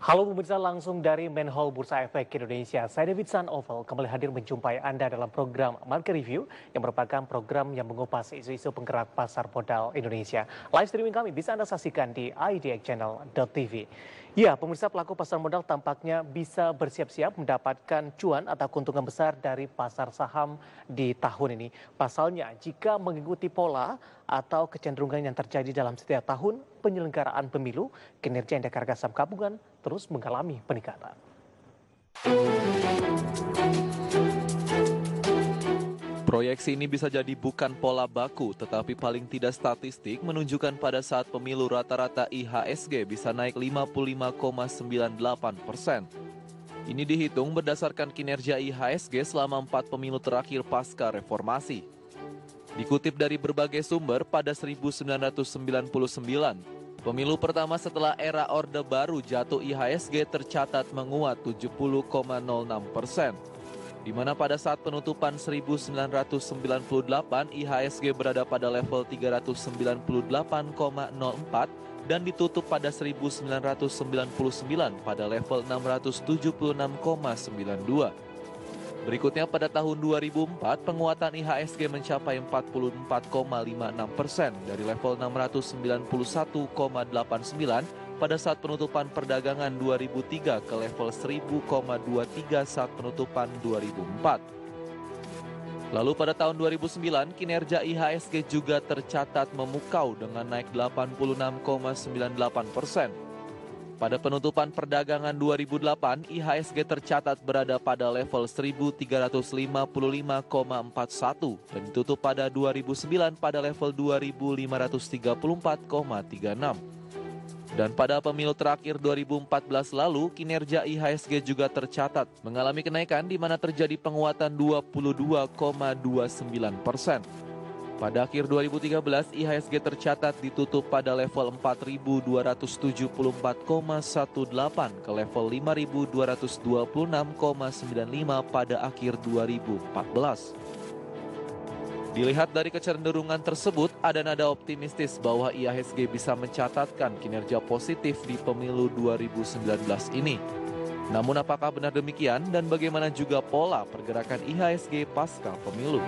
Halo pemirsa, langsung dari Main Hall Bursa Efek Indonesia. Saya David Sanoval kembali hadir menjumpai Anda dalam program Market Review yang merupakan program yang mengupas isu-isu penggerak pasar modal Indonesia. Live streaming kami bisa Anda saksikan di idxchannel.tv. Ya, pemirsa, pelaku pasar modal tampaknya bisa bersiap-siap mendapatkan cuan atau keuntungan besar dari pasar saham di tahun ini. Pasalnya, jika mengikuti pola atau kecenderungan yang terjadi dalam setiap tahun penyelenggaraan pemilu, kinerja indeks harga saham gabungan terus mengalami peningkatan. Proyeksi ini bisa jadi bukan pola baku, tetapi paling tidak statistik menunjukkan pada saat pemilu rata-rata IHSG bisa naik 55,98%. Ini dihitung berdasarkan kinerja IHSG selama 4 pemilu terakhir pasca reformasi. Dikutip dari berbagai sumber, pada 1999, pemilu pertama setelah era Orde Baru jatuh IHSG tercatat menguat 70,06%. Di mana pada saat penutupan 1998 IHSG berada pada level 398,04 dan ditutup pada 1999 pada level 676,92. Berikutnya pada tahun 2004 penguatan IHSG mencapai 44,56% dari level 691,89 pada saat penutupan perdagangan 2003 ke level 1000,23 saat penutupan 2004. Lalu pada tahun 2009 kinerja IHSG juga tercatat memukau dengan naik 86,98%. Pada penutupan perdagangan 2008, IHSG tercatat berada pada level 1355,41 dan ditutup pada 2009 pada level 2534,36. Dan pada pemilu terakhir 2014 lalu, kinerja IHSG juga tercatat mengalami kenaikan di mana terjadi penguatan 22,29%. Pada akhir 2013, IHSG tercatat ditutup pada level 4.274,18 ke level 5.226,95 pada akhir 2014. Dilihat dari kecenderungan tersebut, ada nada optimistis bahwa IHSG bisa mencatatkan kinerja positif di pemilu 2019 ini. Namun apakah benar demikian dan bagaimana juga pola pergerakan IHSG pasca pemilu?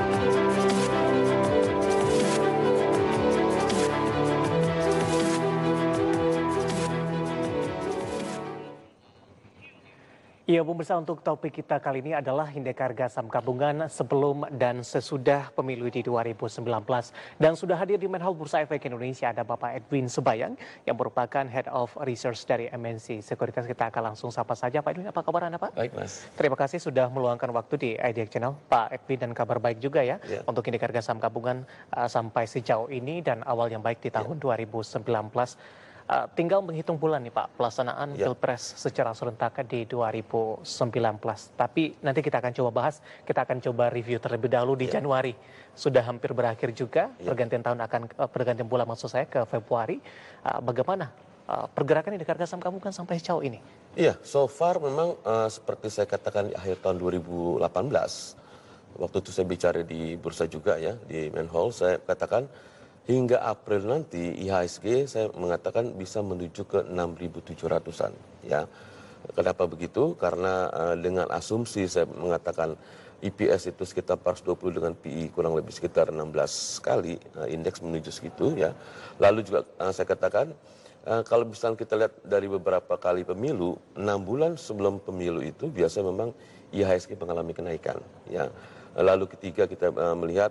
Ya, pemirsa, untuk topik kita kali ini adalah indeks harga saham gabungan sebelum dan sesudah pemilu di 2019. Dan sudah hadir di Main Hall Bursa Efek Indonesia ada Bapak Edwin Sebayang yang merupakan Head of Research dari MNC Sekuritas. Kita akan langsung sapa saja. Pak Edwin, apa kabar Anda, Pak? Baik, Mas. Terima kasih sudah meluangkan waktu di IDX Channel. Pak Edwin, dan kabar baik juga ya untuk indeks harga saham gabungan sampai sejauh ini dan awal yang baik di tahun 2019. Tinggal menghitung bulan nih Pak, pelaksanaan Pilpres secara serentak di 2019. Tapi nanti kita akan coba bahas, kita akan coba review terlebih dahulu di Januari. Sudah hampir berakhir juga, pergantian tahun pergantian bulan maksud saya ke Februari. Bagaimana pergerakan indeks harga saham gabungan sampai sejauh ini? Iya, so far memang seperti saya katakan di akhir tahun 2018, waktu itu saya bicara di bursa juga ya, di Main Hall, saya katakan hingga April nanti IHSG saya mengatakan bisa menuju ke 6.700-an ya. Kenapa begitu? Karena dengan asumsi saya mengatakan EPS itu sekitar 420 dengan PI kurang lebih sekitar 16 kali, indeks menuju segitu ya. Lalu juga saya katakan kalau misalnya kita lihat dari beberapa kali pemilu, 6 bulan sebelum pemilu itu biasanya memang IHSG mengalami kenaikan ya. Lalu ketiga kita melihat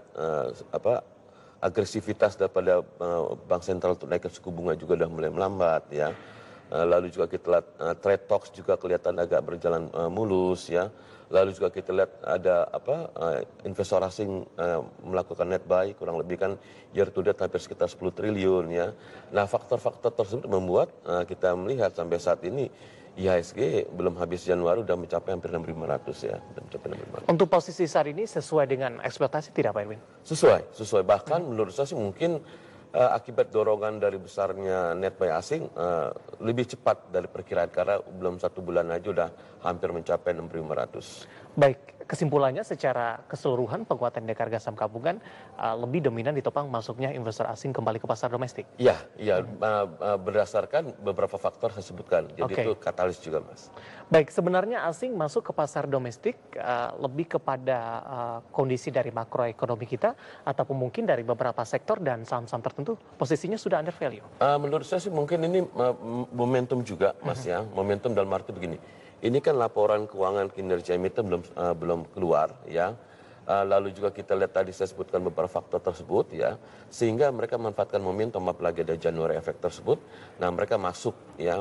agresivitas daripada Bank Sentral untuk naikkan suku bunga juga sudah mulai melambat ya. Lalu juga kita lihat trade talks juga kelihatan agak berjalan mulus ya. Lalu juga kita lihat ada investor asing melakukan net buy kurang lebih kan year to date hampir sekitar 10 triliun ya. Nah, faktor-faktor tersebut membuat kita melihat sampai saat ini IHSG belum habis Januari udah mencapai hampir 6.500 ya. Untuk posisi saat ini sesuai dengan ekspektasi tidak Pak Edwin? Sesuai. Bahkan menurut saya sih mungkin akibat dorongan dari besarnya net buy asing lebih cepat dari perkiraan karena belum 1 bulan aja udah hampir mencapai 6.500. Baik, kesimpulannya secara keseluruhan penguatan indeks harga saham gabungan lebih dominan ditopang masuknya investor asing kembali ke pasar domestik. Iya, berdasarkan beberapa faktor saya sebutkan. Jadi Oke. itu katalis juga, Mas. Baik, sebenarnya asing masuk ke pasar domestik lebih kepada kondisi dari makroekonomi kita ataupun mungkin dari beberapa sektor dan saham-saham tertentu posisinya sudah under value. Menurut saya sih mungkin ini momentum juga, Mas ya. Momentum dalam arti begini. Ini kan laporan keuangan kinerja emiten belum keluar ya. Lalu juga kita lihat tadi saya sebutkan beberapa faktor tersebut ya, sehingga mereka memanfaatkan momentum apalagi ada Januari efek tersebut. Nah mereka masuk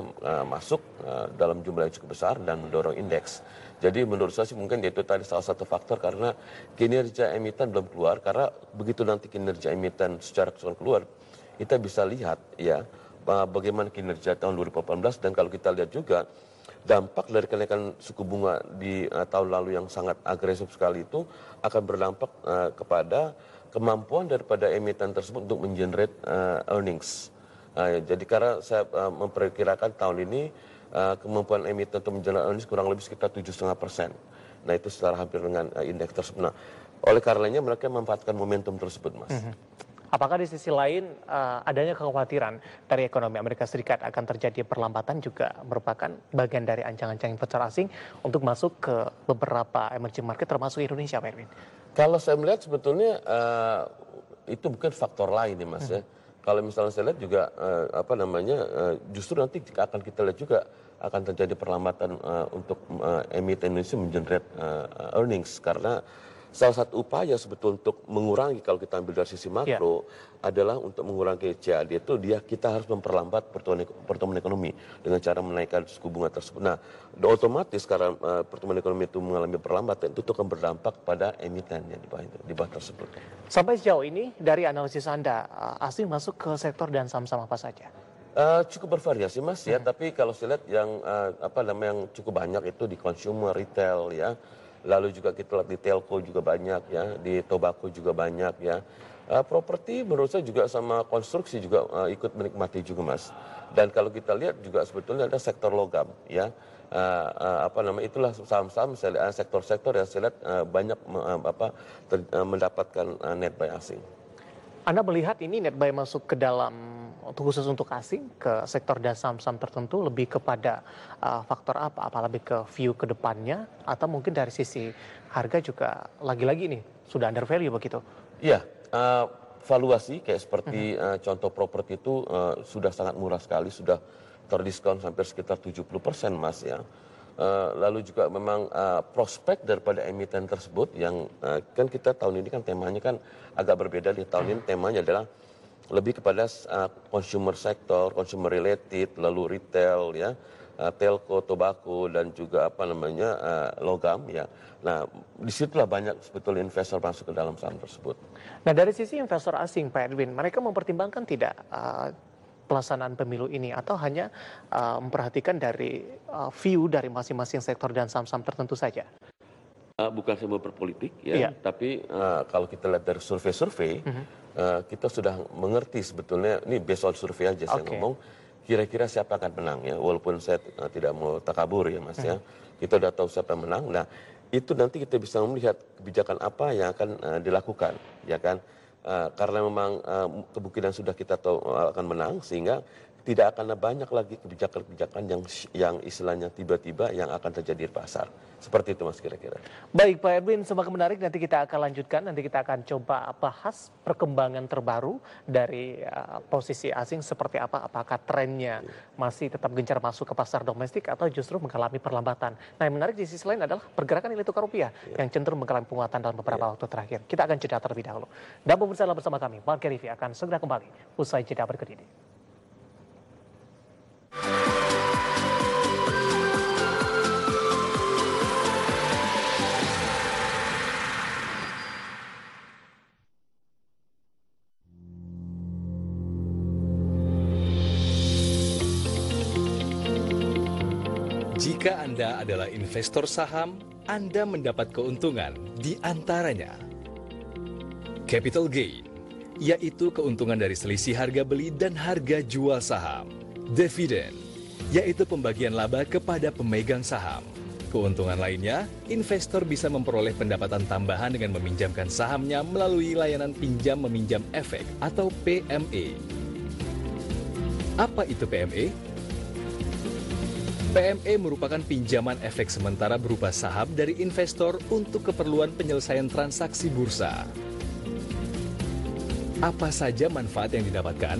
dalam jumlah yang cukup besar dan mendorong indeks. Jadi menurut saya sih mungkin itu tadi salah satu faktor karena kinerja emiten belum keluar, karena begitu nanti kinerja emiten secara keseluruhan keluar, kita bisa lihat ya bagaimana kinerja tahun 2018 dan kalau kita lihat juga dampak dari kenaikan suku bunga di tahun lalu yang sangat agresif sekali itu akan berdampak kepada kemampuan daripada emiten tersebut untuk mengenerate earnings. Jadi karena saya memperkirakan tahun ini kemampuan emiten untuk mengenerate earnings kurang lebih sekitar 7,5%. Nah itu secara hampir dengan indeks tersebut. Nah, oleh karenanya mereka memanfaatkan momentum tersebut, Mas. Apakah di sisi lain adanya kekhawatiran dari ekonomi Amerika Serikat akan terjadi perlambatan juga merupakan bagian dari ancang-ancang investor asing untuk masuk ke beberapa emerging market termasuk Indonesia, Pak Erwin? Kalau saya melihat sebetulnya itu bukan faktor lain ya, Mas ya. Kalau misalnya saya lihat juga justru nanti akan kita lihat juga akan terjadi perlambatan untuk emiten Indonesia mengenerate earnings karena salah satu upaya sebetulnya untuk mengurangi kalau kita ambil dari sisi makro adalah untuk mengurangi CAD itu kita harus memperlambat pertumbuhan ekonomi dengan cara menaikkan suku bunga tersebut. Nah, otomatis karena pertumbuhan ekonomi itu mengalami perlambatan itu akan berdampak pada emiten yang di bawah tersebut. Sampai sejauh ini dari analisis Anda asing masuk ke sektor dan saham-saham apa saja? Cukup bervariasi, Mas ya, tapi kalau saya lihat yang yang cukup banyak itu di consumer retail ya. Lalu juga kita lihat di telco juga banyak ya, di tobacco juga banyak ya. Properti menurut saya juga sama konstruksi juga ikut menikmati juga, Mas. Dan kalau kita lihat juga sebetulnya ada sektor logam ya. Itulah saham-saham sektor-sektor yang saya lihat banyak mendapatkan net buy asing. Anda melihat ini net buy masuk ke dalam khusus untuk asing ke sektor dan saham-saham tertentu lebih kepada faktor apa? Apa lebih ke view ke depannya atau mungkin dari sisi harga juga lagi-lagi ini sudah under value begitu? Iya, valuasi kayak seperti contoh properti itu sudah sangat murah sekali, sudah terdiskon sampai sekitar 70%, Mas ya. Lalu juga memang prospek daripada emiten tersebut yang kan kita tahun ini kan temanya kan agak berbeda. Di tahun ini temanya adalah lebih kepada consumer sector, consumer related, lalu retail ya, telco, tobacco dan juga logam ya. Nah, disitulah banyak sebetulnya investor masuk ke dalam saham tersebut. Nah, dari sisi investor asing, Pak Edwin, mereka mempertimbangkan tidak pelaksanaan pemilu ini atau hanya memperhatikan dari view dari masing-masing sektor dan saham-saham tertentu saja? Bukan saya mau berpolitik ya, tapi kalau kita lihat dari survei-survei, kita sudah mengerti sebetulnya, ini based on survei aja saya ngomong, kira-kira siapa akan menang ya, walaupun saya tidak mau takabur ya, Mas ya, kita sudah tahu siapa yang menang. Nah, itu nanti kita bisa melihat kebijakan apa yang akan dilakukan, ya kan? Karena memang kemungkinan sudah kita tahu akan menang, sehingga tidak akan banyak lagi kebijakan-kebijakan yang istilahnya tiba-tiba yang akan terjadi di pasar. Seperti itu, Mas, kira-kira. Baik, Pak Edwin, semakin menarik. Nanti kita akan lanjutkan. Nanti kita akan coba bahas perkembangan terbaru dari posisi asing seperti apa. Apakah trennya masih tetap gencar masuk ke pasar domestik atau justru mengalami perlambatan. Nah, yang menarik di sisi lain adalah pergerakan nilai tukar rupiah yang cenderung mengalami penguatan dalam beberapa waktu terakhir. Kita akan jeda terlebih dahulu. Dan pemirsa bersama kami, Market Review akan segera kembali usai jeda berikut ini. Jika Anda adalah investor saham, Anda mendapat keuntungan di antaranya capital gain, yaitu keuntungan dari selisih harga beli dan harga jual saham. Dividen, yaitu pembagian laba kepada pemegang saham. keuntungan lainnya, investor bisa memperoleh pendapatan tambahan dengan meminjamkan sahamnya melalui layanan pinjam meminjam efek atau PME. Apa itu PME? PME merupakan pinjaman efek sementara berupa saham dari investor untuk keperluan penyelesaian transaksi bursa. Apa saja manfaat yang didapatkan?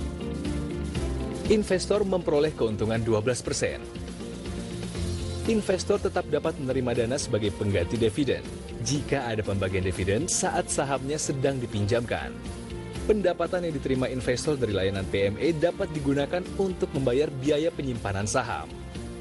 Investor memperoleh keuntungan 12%. Investor tetap dapat menerima dana sebagai pengganti dividen jika ada pembagian dividen saat sahamnya sedang dipinjamkan. Pendapatan yang diterima investor dari layanan PME dapat digunakan untuk membayar biaya penyimpanan saham.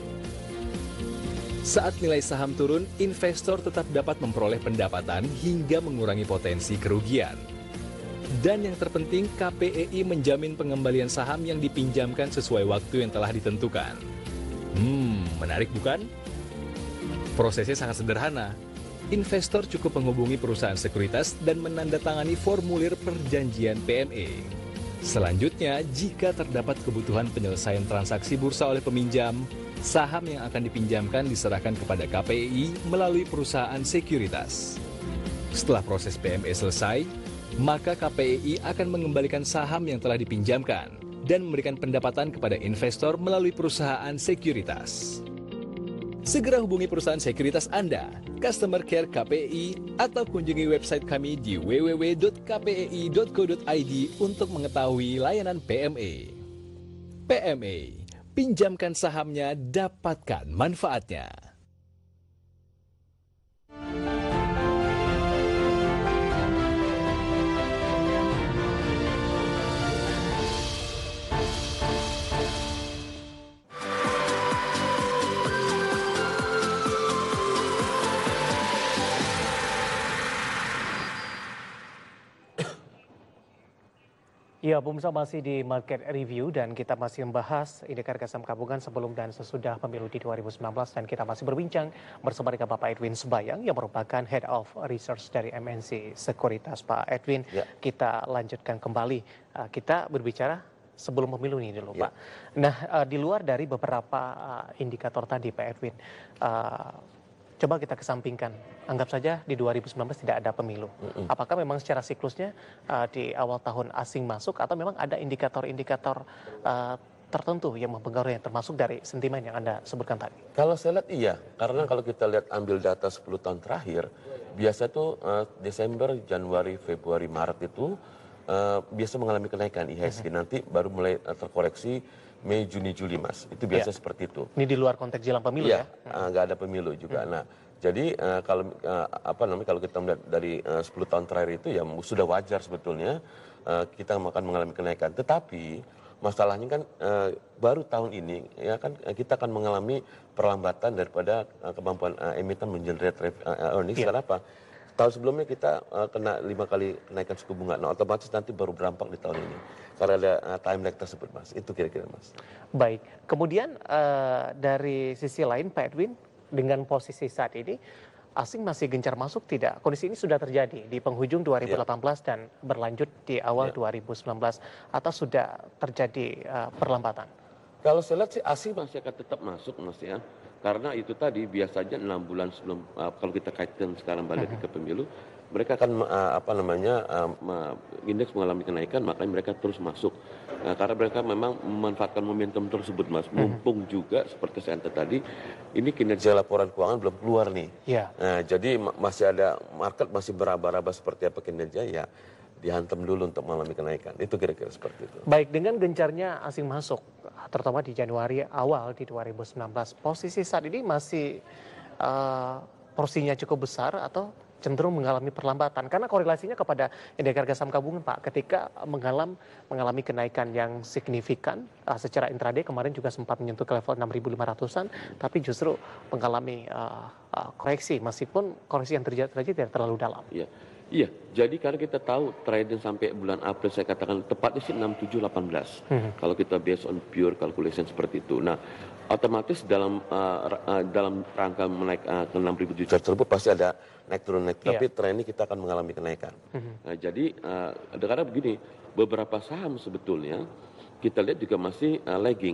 Saat nilai saham turun, investor tetap dapat memperoleh pendapatan hingga mengurangi potensi kerugian. Dan yang terpenting, KPEI menjamin pengembalian saham yang dipinjamkan sesuai waktu yang telah ditentukan. Menarik bukan? Prosesnya sangat sederhana. Investor cukup menghubungi perusahaan sekuritas dan menandatangani formulir perjanjian PME. Selanjutnya, jika terdapat kebutuhan penyelesaian transaksi bursa oleh peminjam, saham yang akan dipinjamkan diserahkan kepada KPEI melalui perusahaan sekuritas. Setelah proses PME selesai, maka KPEI akan mengembalikan saham yang telah dipinjamkan dan memberikan pendapatan kepada investor melalui perusahaan sekuritas. Segera hubungi perusahaan sekuritas Anda, Customer Care KPEI, atau kunjungi website kami di www.kpei.co.id untuk mengetahui layanan PME. PME, pinjamkan sahamnya, dapatkan manfaatnya. Ya, pemirsa masih di Market Review dan kita masih membahas indikator saham gabungan sebelum dan sesudah pemilu di 2019 dan kita masih berbincang bersama dengan Bapak Edwin Sebayang yang merupakan Head of Research dari MNC Sekuritas. Pak Edwin, kita lanjutkan kembali. Kita berbicara sebelum pemilu ini dulu, Pak. Nah, di luar dari beberapa indikator tadi, Pak Edwin, coba kita kesampingkan, anggap saja di 2019 tidak ada pemilu. Apakah memang secara siklusnya di awal tahun asing masuk atau memang ada indikator-indikator tertentu yang mempengaruhi, termasuk dari sentimen yang Anda sebutkan tadi? Kalau saya lihat iya, karena kalau kita lihat ambil data 10 tahun terakhir, biasa tuh Desember, Januari, Februari, Maret itu biasa mengalami kenaikan IHSG, nanti baru mulai terkoreksi Mei, Juni, Juli, Mas. Itu biasa seperti itu. Ini di luar konteks jelang pemilu ya? Nggak ada pemilu juga. Nah, jadi kalau kita melihat dari 10 tahun terakhir itu ya sudah wajar sebetulnya kita akan mengalami kenaikan. Tetapi masalahnya kan baru tahun ini ya kan kita akan mengalami perlambatan daripada kemampuan emiten mengenerate earnings. Kenapa? Tahun sebelumnya kita kena 5 kali kenaikan suku bunga. Nah, otomatis nanti baru berdampak di tahun ini. Karena ada time lag tersebut, Mas. Itu kira-kira, Mas. Baik. Kemudian dari sisi lain, Pak Edwin, dengan posisi saat ini, asing masih gencar masuk tidak? Kondisi ini sudah terjadi di penghujung 2018 dan berlanjut di awal 2019. Atau sudah terjadi perlambatan? Kalau saya lihat sih asing masih akan tetap masuk, Mas ya. Karena itu tadi biasanya 6 bulan sebelum kalau kita kaitkan sekarang balik ke pemilu, mereka akan indeks mengalami kenaikan, makanya mereka terus masuk. Karena mereka memang memanfaatkan momentum tersebut, Mas. Mumpung juga seperti saya tadi, ini kinerja laporan keuangan belum keluar nih. Nah, jadi masih ada market masih beraba-raba seperti apa kinerja ya. Dihantam dulu untuk mengalami kenaikan. Itu kira-kira seperti itu. Baik, dengan gencarnya asing masuk, terutama di Januari awal di 2019, posisi saat ini masih porsinya cukup besar atau cenderung mengalami perlambatan? Karena korelasinya kepada indeks harga saham gabungan, Pak, ketika mengalami kenaikan yang signifikan secara intraday, kemarin juga sempat menyentuh ke level 6.500-an, tapi justru mengalami koreksi, meskipun koreksi yang terjadi tidak terlalu dalam. Iya, jadi karena kita tahu trading sampai bulan April saya katakan tepatnya sih 6718. Kalau kita based on pure calculation seperti itu. Nah, otomatis dalam rangka menaik ke 6.000 juta tersebut pasti ada naik turun. Tapi tren ini kita akan mengalami kenaikan. Nah, jadi karena begini, beberapa saham sebetulnya kita lihat juga masih lagging.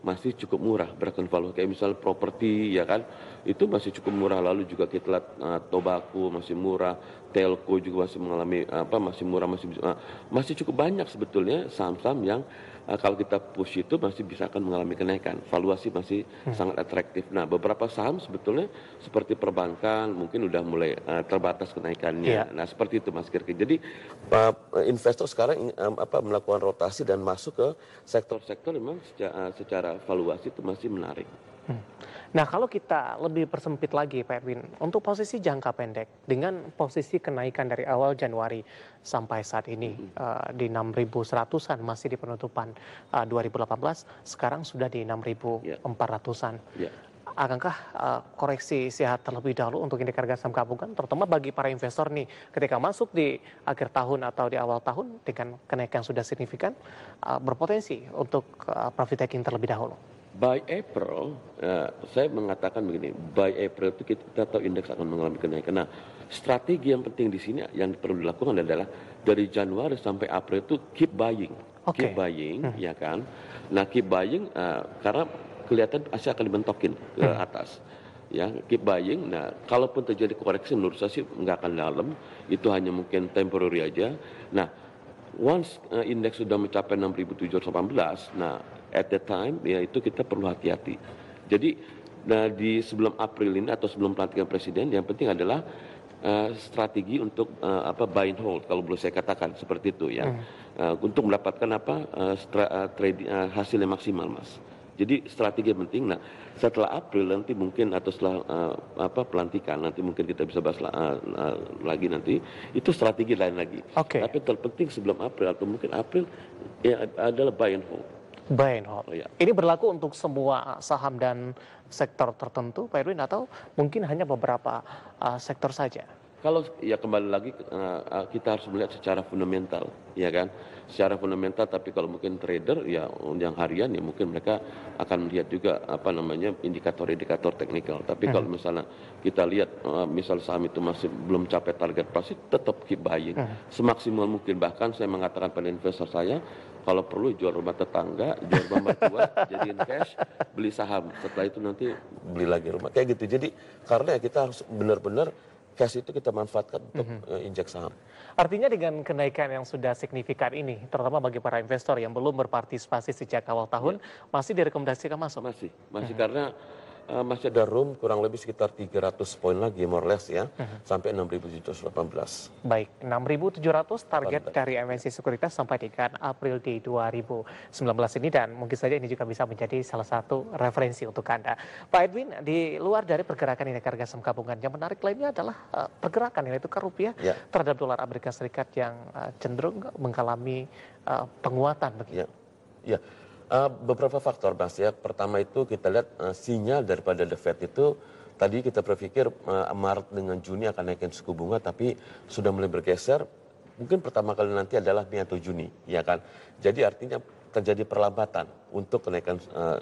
masih cukup murah berdasarkan valuasi. Kayak misalnya properti ya kan, itu masih cukup murah. Lalu juga kita lihat tobacco masih murah, telco juga masih mengalami masih murah, masih cukup banyak sebetulnya saham-saham yang kalau kita push itu masih bisa akan mengalami kenaikan. Valuasi masih sangat atraktif. Nah, beberapa saham sebetulnya seperti perbankan mungkin udah mulai terbatas kenaikannya. Nah, seperti itu Mas Kirki. Jadi investor sekarang melakukan rotasi dan masuk ke sektor-sektor memang secara valuasi itu masih menarik. Nah, kalau kita lebih persempit lagi Pak Edwin, untuk posisi jangka pendek dengan posisi kenaikan dari awal Januari sampai saat ini di 6.100-an masih di penutupan 2018, sekarang sudah di 6.400-an. Akankah koreksi sehat terlebih dahulu untuk indeks harga saham gabungan, terutama bagi para investor nih, ketika masuk di akhir tahun atau di awal tahun dengan kenaikan sudah signifikan, berpotensi untuk profit taking terlebih dahulu? By April, saya mengatakan begini, by April itu kita tahu indeks akan mengalami kenaikan. Nah, strategi yang penting di sini yang perlu dilakukan adalah dari Januari sampai April itu keep buying, ya kan. Nah, keep buying karena kelihatan Asia akan dibentokin ke atas. Ya, keep buying. Nah, kalaupun terjadi koreksi menurut saya sih nggak akan dalam, itu hanya mungkin temporary aja. Nah, once indeks sudah mencapai 6.718, nah at that time ya itu kita perlu hati-hati. Jadi di sebelum April ini atau sebelum pelantikan presiden, yang penting adalah strategi untuk buy and hold, kalau boleh saya katakan seperti itu ya, untuk mendapatkan hasil yang maksimal, Mas. Jadi strategi yang penting. Nah, setelah April nanti mungkin atau setelah pelantikan nanti mungkin kita bisa bahas lagi nanti, itu strategi lain lagi. Tapi terpenting sebelum April atau mungkin April ya adalah buy and hold. Buy and hold. Ini berlaku untuk semua saham dan sektor tertentu, Pak Edwin, atau mungkin hanya beberapa sektor saja? Kalau ya kembali lagi kita harus melihat secara fundamental, ya kan? Secara fundamental, tapi kalau mungkin trader ya yang harian ya mungkin mereka akan melihat juga indikator-indikator teknikal. Tapi kalau misalnya kita lihat misal saham itu masih belum capai target pasti tetap keep buying semaksimal mungkin. Bahkan saya mengatakan pada investor saya, kalau perlu jual rumah tetangga, jual rumah mertua, jadiin cash, beli saham. Setelah itu nanti beli lagi rumah. Kayak gitu. Jadi karena kita harus benar-benar cash itu kita manfaatkan untuk injek saham. Artinya dengan kenaikan yang sudah signifikan ini, terutama bagi para investor yang belum berpartisipasi sejak awal tahun, masih direkomendasikan masuk? Masih karena masih ada room kurang lebih sekitar 300 poin lagi more or less ya, sampai 6.718. Baik, 6.700 target dari MNC Sekuritas sampai dengan April di 2019 ini, dan mungkin saja ini juga bisa menjadi salah satu referensi untuk Anda. Pak Edwin, di luar dari pergerakan indeks harga saham gabungan, yang menarik lainnya adalah pergerakan nilai tukar rupiah terhadap dolar Amerika Serikat yang cenderung mengalami penguatan begitu. Beberapa faktor, Mas ya. Pertama itu kita lihat sinyal daripada The Fed itu, tadi kita berpikir Maret dengan Juni akan naikin suku bunga, tapi sudah mulai bergeser. Mungkin pertama kali nanti adalah Mei atau Juni, ya kan. Jadi artinya terjadi perlambatan untuk kenaikan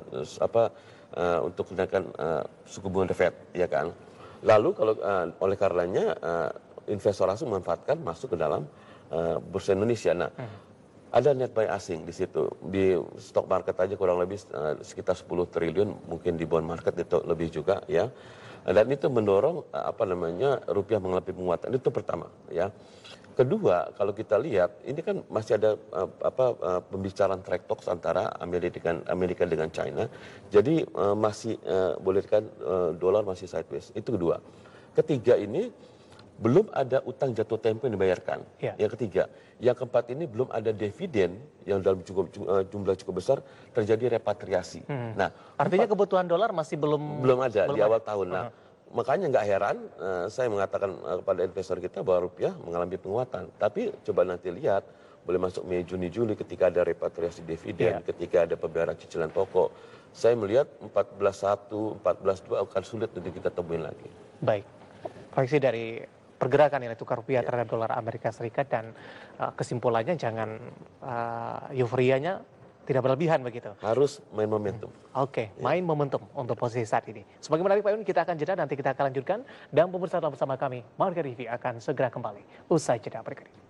suku bunga The Fed, ya kan. Lalu kalau oleh karenanya investor asing memanfaatkan masuk ke dalam bursa Indonesia. Nah, ada net buy asing di situ. Di stock market aja kurang lebih sekitar 10 triliun, mungkin di bond market itu lebih juga ya. Dan itu mendorong rupiah mengalami penguatan. Itu pertama ya. Kedua, kalau kita lihat ini kan masih ada pembicaraan trade talks antara Amerika dengan China. Jadi masih boleh dikatakan dolar masih sideways. Itu kedua. Ketiga ini belum ada utang jatuh tempo yang dibayarkan. Yang ketiga. Yang keempat ini belum ada dividen yang dalam jumlah cukup besar, terjadi repatriasi. Nah, artinya kebutuhan dolar masih belum ada di awal tahun. Nah, makanya nggak heran saya mengatakan kepada investor kita bahwa rupiah mengalami penguatan. Tapi coba nanti lihat, boleh masuk Mei, Juni, Juli ketika ada repatriasi dividen, ketika ada pembayaran cicilan pokok. Saya melihat 14.1, 14.2 akan sulit untuk kita temuin lagi. Baik. Proyeksi dari pergerakan nilai tukar rupiah terhadap dolar Amerika Serikat, dan kesimpulannya jangan euforianya tidak berlebihan begitu. Harus main momentum. Main momentum untuk posisi saat ini. Sebagai menarik Pak Yun, kita akan jeda, nanti kita akan lanjutkan, dan pemirsa bersama kami, Market Review akan segera kembali usai jeda berikut ini.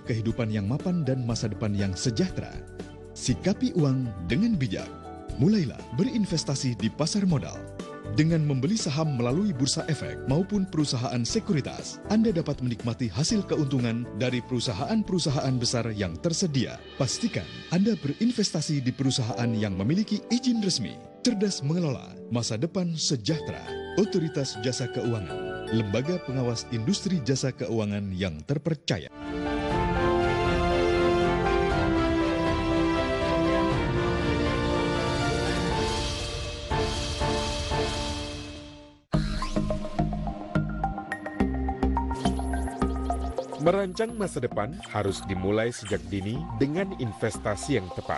kehidupan yang mapan dan masa depan yang sejahtera. Sikapi uang dengan bijak. Mulailah berinvestasi di pasar modal. Dengan membeli saham melalui bursa efek maupun perusahaan sekuritas, Anda dapat menikmati hasil keuntungan dari perusahaan-perusahaan besar yang tersedia. Pastikan Anda berinvestasi di perusahaan yang memiliki izin resmi. Cerdas mengelola, masa depan sejahtera. Otoritas Jasa Keuangan, lembaga pengawas industri jasa keuangan yang terpercaya. Merancang masa depan harus dimulai sejak dini dengan investasi yang tepat.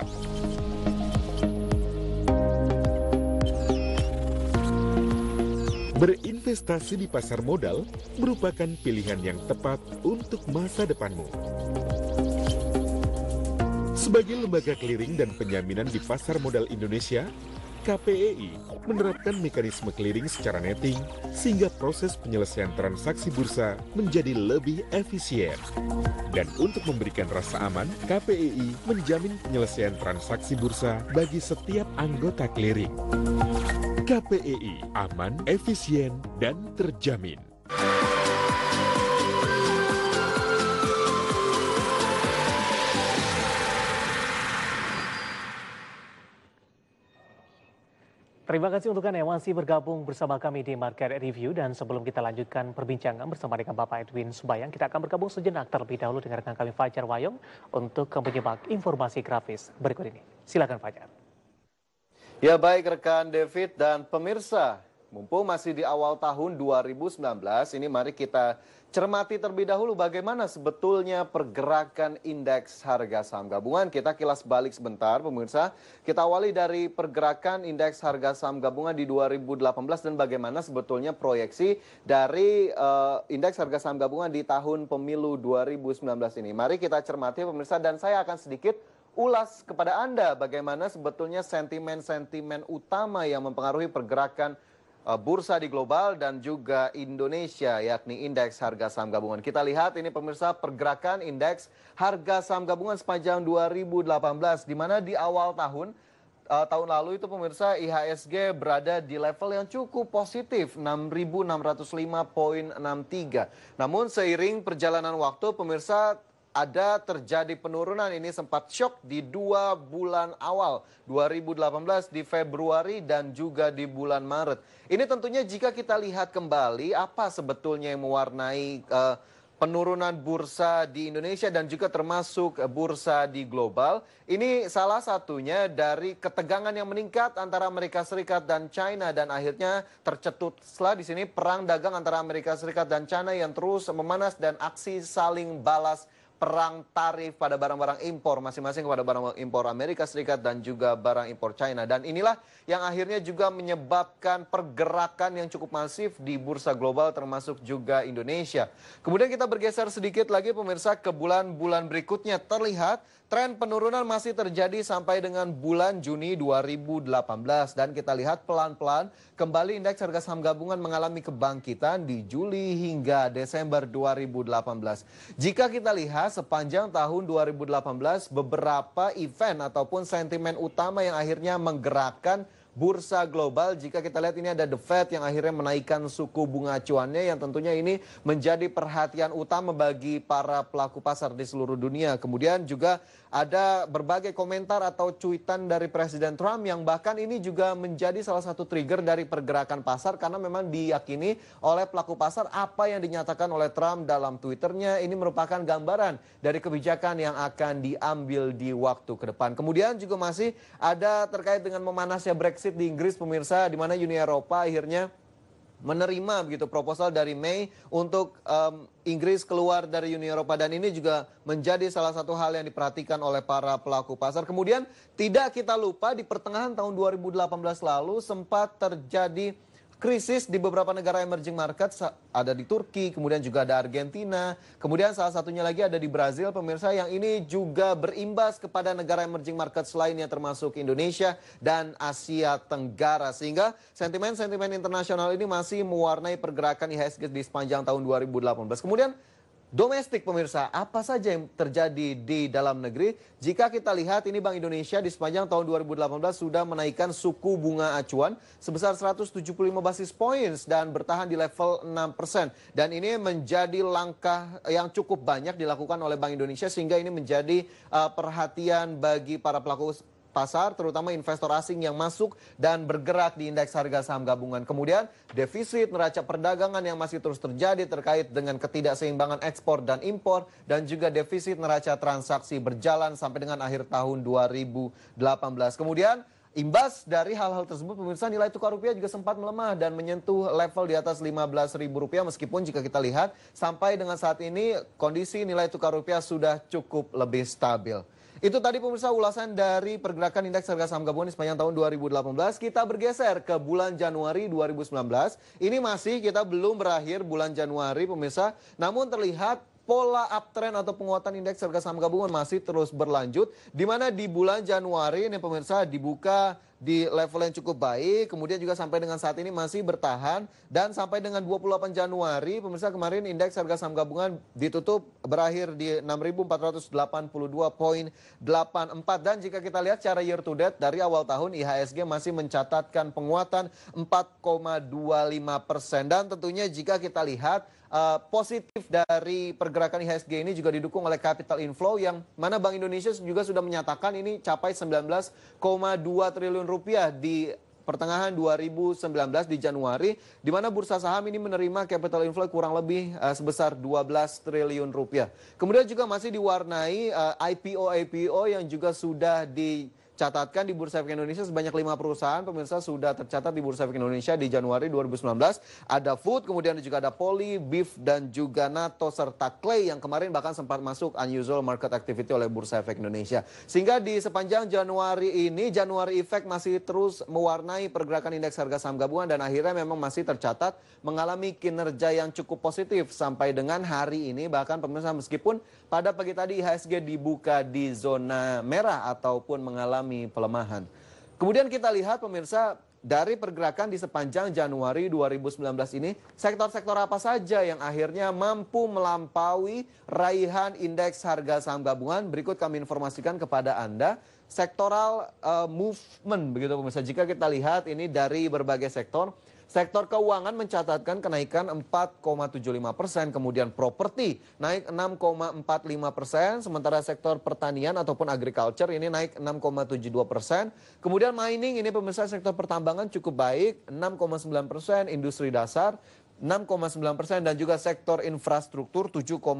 Berinvestasi di pasar modal merupakan pilihan yang tepat untuk masa depanmu. Sebagai lembaga clearing dan penjaminan di pasar modal Indonesia, KPEI menerapkan mekanisme clearing secara netting sehingga proses penyelesaian transaksi bursa menjadi lebih efisien. Dan untuk memberikan rasa aman, KPEI menjamin penyelesaian transaksi bursa bagi setiap anggota clearing. KPEI aman, efisien, dan terjamin. Terima kasih untuk Anda yang masih bergabung bersama kami di Market Review. Dan sebelum kita lanjutkan perbincangan bersama dengan Bapak Edwin Subayang, kita akan bergabung sejenak terlebih dahulu dengan rekan kami Fajar Wayong untuk menyimak informasi grafis berikut ini. Silakan Fajar. Ya baik rekan David dan pemirsa, mumpung masih di awal tahun 2019, ini mari kita cermati terlebih dahulu bagaimana sebetulnya pergerakan indeks harga saham gabungan. Kita kilas balik sebentar pemirsa. Kita awali dari pergerakan indeks harga saham gabungan di 2018 dan bagaimana sebetulnya proyeksi dari indeks harga saham gabungan di tahun pemilu 2019 ini. Mari kita cermati pemirsa dan saya akan sedikit ulas kepada Anda bagaimana sebetulnya sentimen-sentimen utama yang mempengaruhi pergerakan bursa di global dan juga Indonesia, yakni indeks harga saham gabungan. Kita lihat ini pemirsa pergerakan indeks harga saham gabungan sepanjang 2018, di mana di awal tahun lalu itu pemirsa IHSG berada di level yang cukup positif 6.605,63. Namun seiring perjalanan waktu pemirsa ada terjadi penurunan, ini sempat shock di 2 bulan awal 2018 di Februari dan juga di bulan Maret. Ini tentunya jika kita lihat kembali apa sebetulnya yang mewarnai penurunan bursa di Indonesia dan juga termasuk bursa di global. Ini salah satunya dari ketegangan yang meningkat antara Amerika Serikat dan China dan akhirnya tercetuslah di sini perang dagang antara Amerika Serikat dan China yang terus memanas dan aksi saling balas perang tarif pada barang-barang impor masing-masing kepada barang impor Amerika Serikat dan juga barang impor China. Dan inilah yang akhirnya juga menyebabkan pergerakan yang cukup masif di bursa global termasuk juga Indonesia. Kemudian kita bergeser sedikit lagi pemirsa ke bulan-bulan berikutnya. Terlihat tren penurunan masih terjadi sampai dengan bulan Juni 2018. Dan kita lihat pelan-pelan kembali indeks harga saham gabungan mengalami kebangkitan di Juli hingga Desember 2018. Jika kita lihat sepanjang tahun 2018 beberapa event ataupun sentimen utama yang akhirnya menggerakkan bursa global. Jika kita lihat ini ada The Fed yang akhirnya menaikkan suku bunga acuannya yang tentunya ini menjadi perhatian utama bagi para pelaku pasar di seluruh dunia. Kemudian juga ada berbagai komentar atau cuitan dari Presiden Trump yang bahkan ini juga menjadi salah satu trigger dari pergerakan pasar karena memang diyakini oleh pelaku pasar apa yang dinyatakan oleh Trump dalam Twitternya ini merupakan gambaran dari kebijakan yang akan diambil di waktu ke depan. Kemudian juga masih ada terkait dengan memanasnya Brexit di Inggris pemirsa, di mana Uni Eropa akhirnya menerima begitu proposal dari Mei untuk Inggris keluar dari Uni Eropa dan ini juga menjadi salah satu hal yang diperhatikan oleh para pelaku pasar. Kemudian tidak kita lupa di pertengahan tahun 2018 lalu sempat terjadi krisis di beberapa negara emerging market, ada di Turki, kemudian juga ada Argentina, kemudian salah satunya lagi ada di Brazil pemirsa yang ini juga berimbas kepada negara emerging market lainnya termasuk Indonesia dan Asia Tenggara. Sehingga sentimen-sentimen internasional ini masih mewarnai pergerakan IHSG di sepanjang tahun 2018. Kemudian domestik pemirsa, apa saja yang terjadi di dalam negeri? Jika kita lihat ini Bank Indonesia di sepanjang tahun 2018 sudah menaikkan suku bunga acuan sebesar 175 basis points dan bertahan di level 6%. Dan ini menjadi langkah yang cukup banyak dilakukan oleh Bank Indonesia sehingga ini menjadi perhatian bagi para pelaku pasar, terutama investor asing yang masuk dan bergerak di indeks harga saham gabungan. Kemudian defisit neraca perdagangan yang masih terus terjadi terkait dengan ketidakseimbangan ekspor dan impor dan juga defisit neraca transaksi berjalan sampai dengan akhir tahun 2018. Kemudian imbas dari hal-hal tersebut, pemirsa, nilai tukar rupiah juga sempat melemah dan menyentuh level di atas Rp15.000 meskipun jika kita lihat sampai dengan saat ini kondisi nilai tukar rupiah sudah cukup lebih stabil. Itu tadi pemirsa ulasan dari pergerakan indeks harga saham gabungan di sepanjang tahun 2018. Kita bergeser ke bulan Januari 2019. Ini masih kita belum berakhir bulan Januari pemirsa. Namun terlihat pola uptrend atau penguatan indeks harga saham gabungan masih terus berlanjut. Di mana di bulan Januari ini pemirsa dibuka di level yang cukup baik, kemudian juga sampai dengan saat ini masih bertahan, dan sampai dengan 28 Januari, pemirsa, kemarin indeks harga saham gabungan ditutup berakhir di 6.482,84, dan jika kita lihat secara year to date dari awal tahun IHSG masih mencatatkan penguatan 4,25%, dan tentunya jika kita lihat positif dari pergerakan IHSG ini juga didukung oleh capital inflow yang mana Bank Indonesia juga sudah menyatakan ini capai 19,2 triliun rupiah di pertengahan 2019 di Januari, di mana bursa saham ini menerima capital inflow kurang lebih sebesar 12 triliun rupiah. Kemudian juga masih diwarnai IPO yang juga sudah dicatatkan di Bursa Efek Indonesia sebanyak 5 perusahaan pemirsa sudah tercatat di Bursa Efek Indonesia di Januari 2019. Ada Food, kemudian juga ada Poly, Beef, dan juga NATO serta Clay yang kemarin bahkan sempat masuk unusual market activity oleh Bursa Efek Indonesia. Sehingga di sepanjang Januari ini, Januari Effect masih terus mewarnai pergerakan indeks harga saham gabungan dan akhirnya memang masih tercatat mengalami kinerja yang cukup positif sampai dengan hari ini. Bahkan pemirsa, meskipun pada pagi tadi IHSG dibuka di zona merah ataupun mengalami pelemahan. Kemudian kita lihat pemirsa, dari pergerakan di sepanjang Januari 2019 ini, sektor-sektor apa saja yang akhirnya mampu melampaui raihan indeks harga saham gabungan? Berikut kami informasikan kepada Anda. Sektoral movement, begitu pemirsa. Jika kita lihat ini dari berbagai sektor, sektor keuangan mencatatkan kenaikan 4,75%, kemudian properti naik 6,45%, sementara sektor pertanian ataupun agriculture ini naik 6,72%. Kemudian mining ini pemirsa, sektor pertambangan cukup baik 6,9%, industri dasar 6,9%, dan juga sektor infrastruktur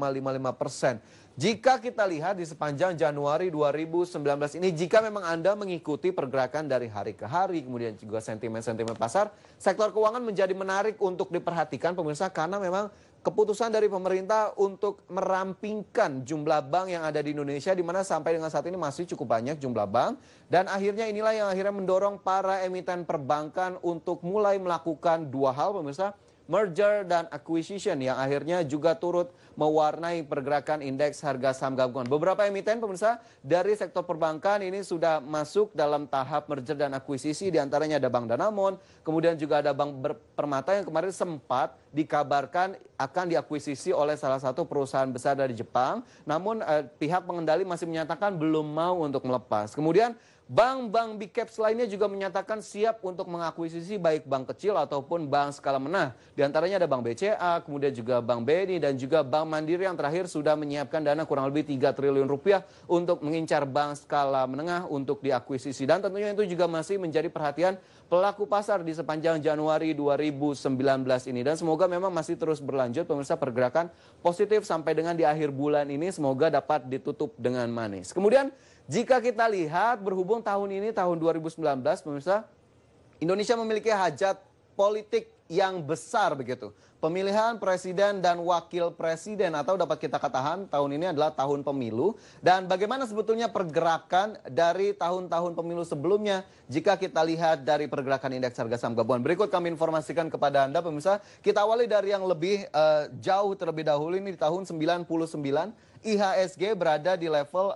7,55%. Jika kita lihat di sepanjang Januari 2019 ini, jika memang Anda mengikuti pergerakan dari hari ke hari, kemudian juga sentimen-sentimen pasar, sektor keuangan menjadi menarik untuk diperhatikan pemirsa, karena memang keputusan dari pemerintah untuk merampingkan jumlah bank yang ada di Indonesia, di mana sampai dengan saat ini masih cukup banyak jumlah bank, dan akhirnya inilah yang akhirnya mendorong para emiten perbankan untuk mulai melakukan dua hal pemirsa, merger dan acquisition, yang akhirnya juga turut mewarnai pergerakan indeks harga saham gabungan. Beberapa emiten pemirsa dari sektor perbankan ini sudah masuk dalam tahap merger dan akuisisi, diantaranya ada Bank Danamon, kemudian juga ada Bank Permata yang kemarin sempat dikabarkan akan diakuisisi oleh salah satu perusahaan besar dari Jepang, namun pihak pengendali masih menyatakan belum mau untuk melepas. Kemudian bank-bank big caps lainnya juga menyatakan siap untuk mengakuisisi baik bank kecil ataupun bank skala menengah. Di antaranya ada Bank BCA, kemudian juga Bank BNI, dan juga Bank Mandiri yang terakhir sudah menyiapkan dana kurang lebih 3 triliun rupiah untuk mengincar bank skala menengah untuk diakuisisi. Dan tentunya itu juga masih menjadi perhatian pelaku pasar di sepanjang Januari 2019 ini. Dan semoga memang masih terus berlanjut pemirsa pergerakan positif sampai dengan di akhir bulan ini, semoga dapat ditutup dengan manis. Kemudian jika kita lihat berhubung tahun ini tahun 2019 pemirsa, Indonesia memiliki hajat politik yang besar begitu. Pemilihan presiden dan wakil presiden, atau dapat kita katakan tahun ini adalah tahun pemilu. Dan bagaimana sebetulnya pergerakan dari tahun-tahun pemilu sebelumnya jika kita lihat dari pergerakan indeks harga saham gabungan? Berikut kami informasikan kepada Anda pemirsa. Kita awali dari yang lebih jauh terlebih dahulu, ini di tahun 99. IHSG berada di level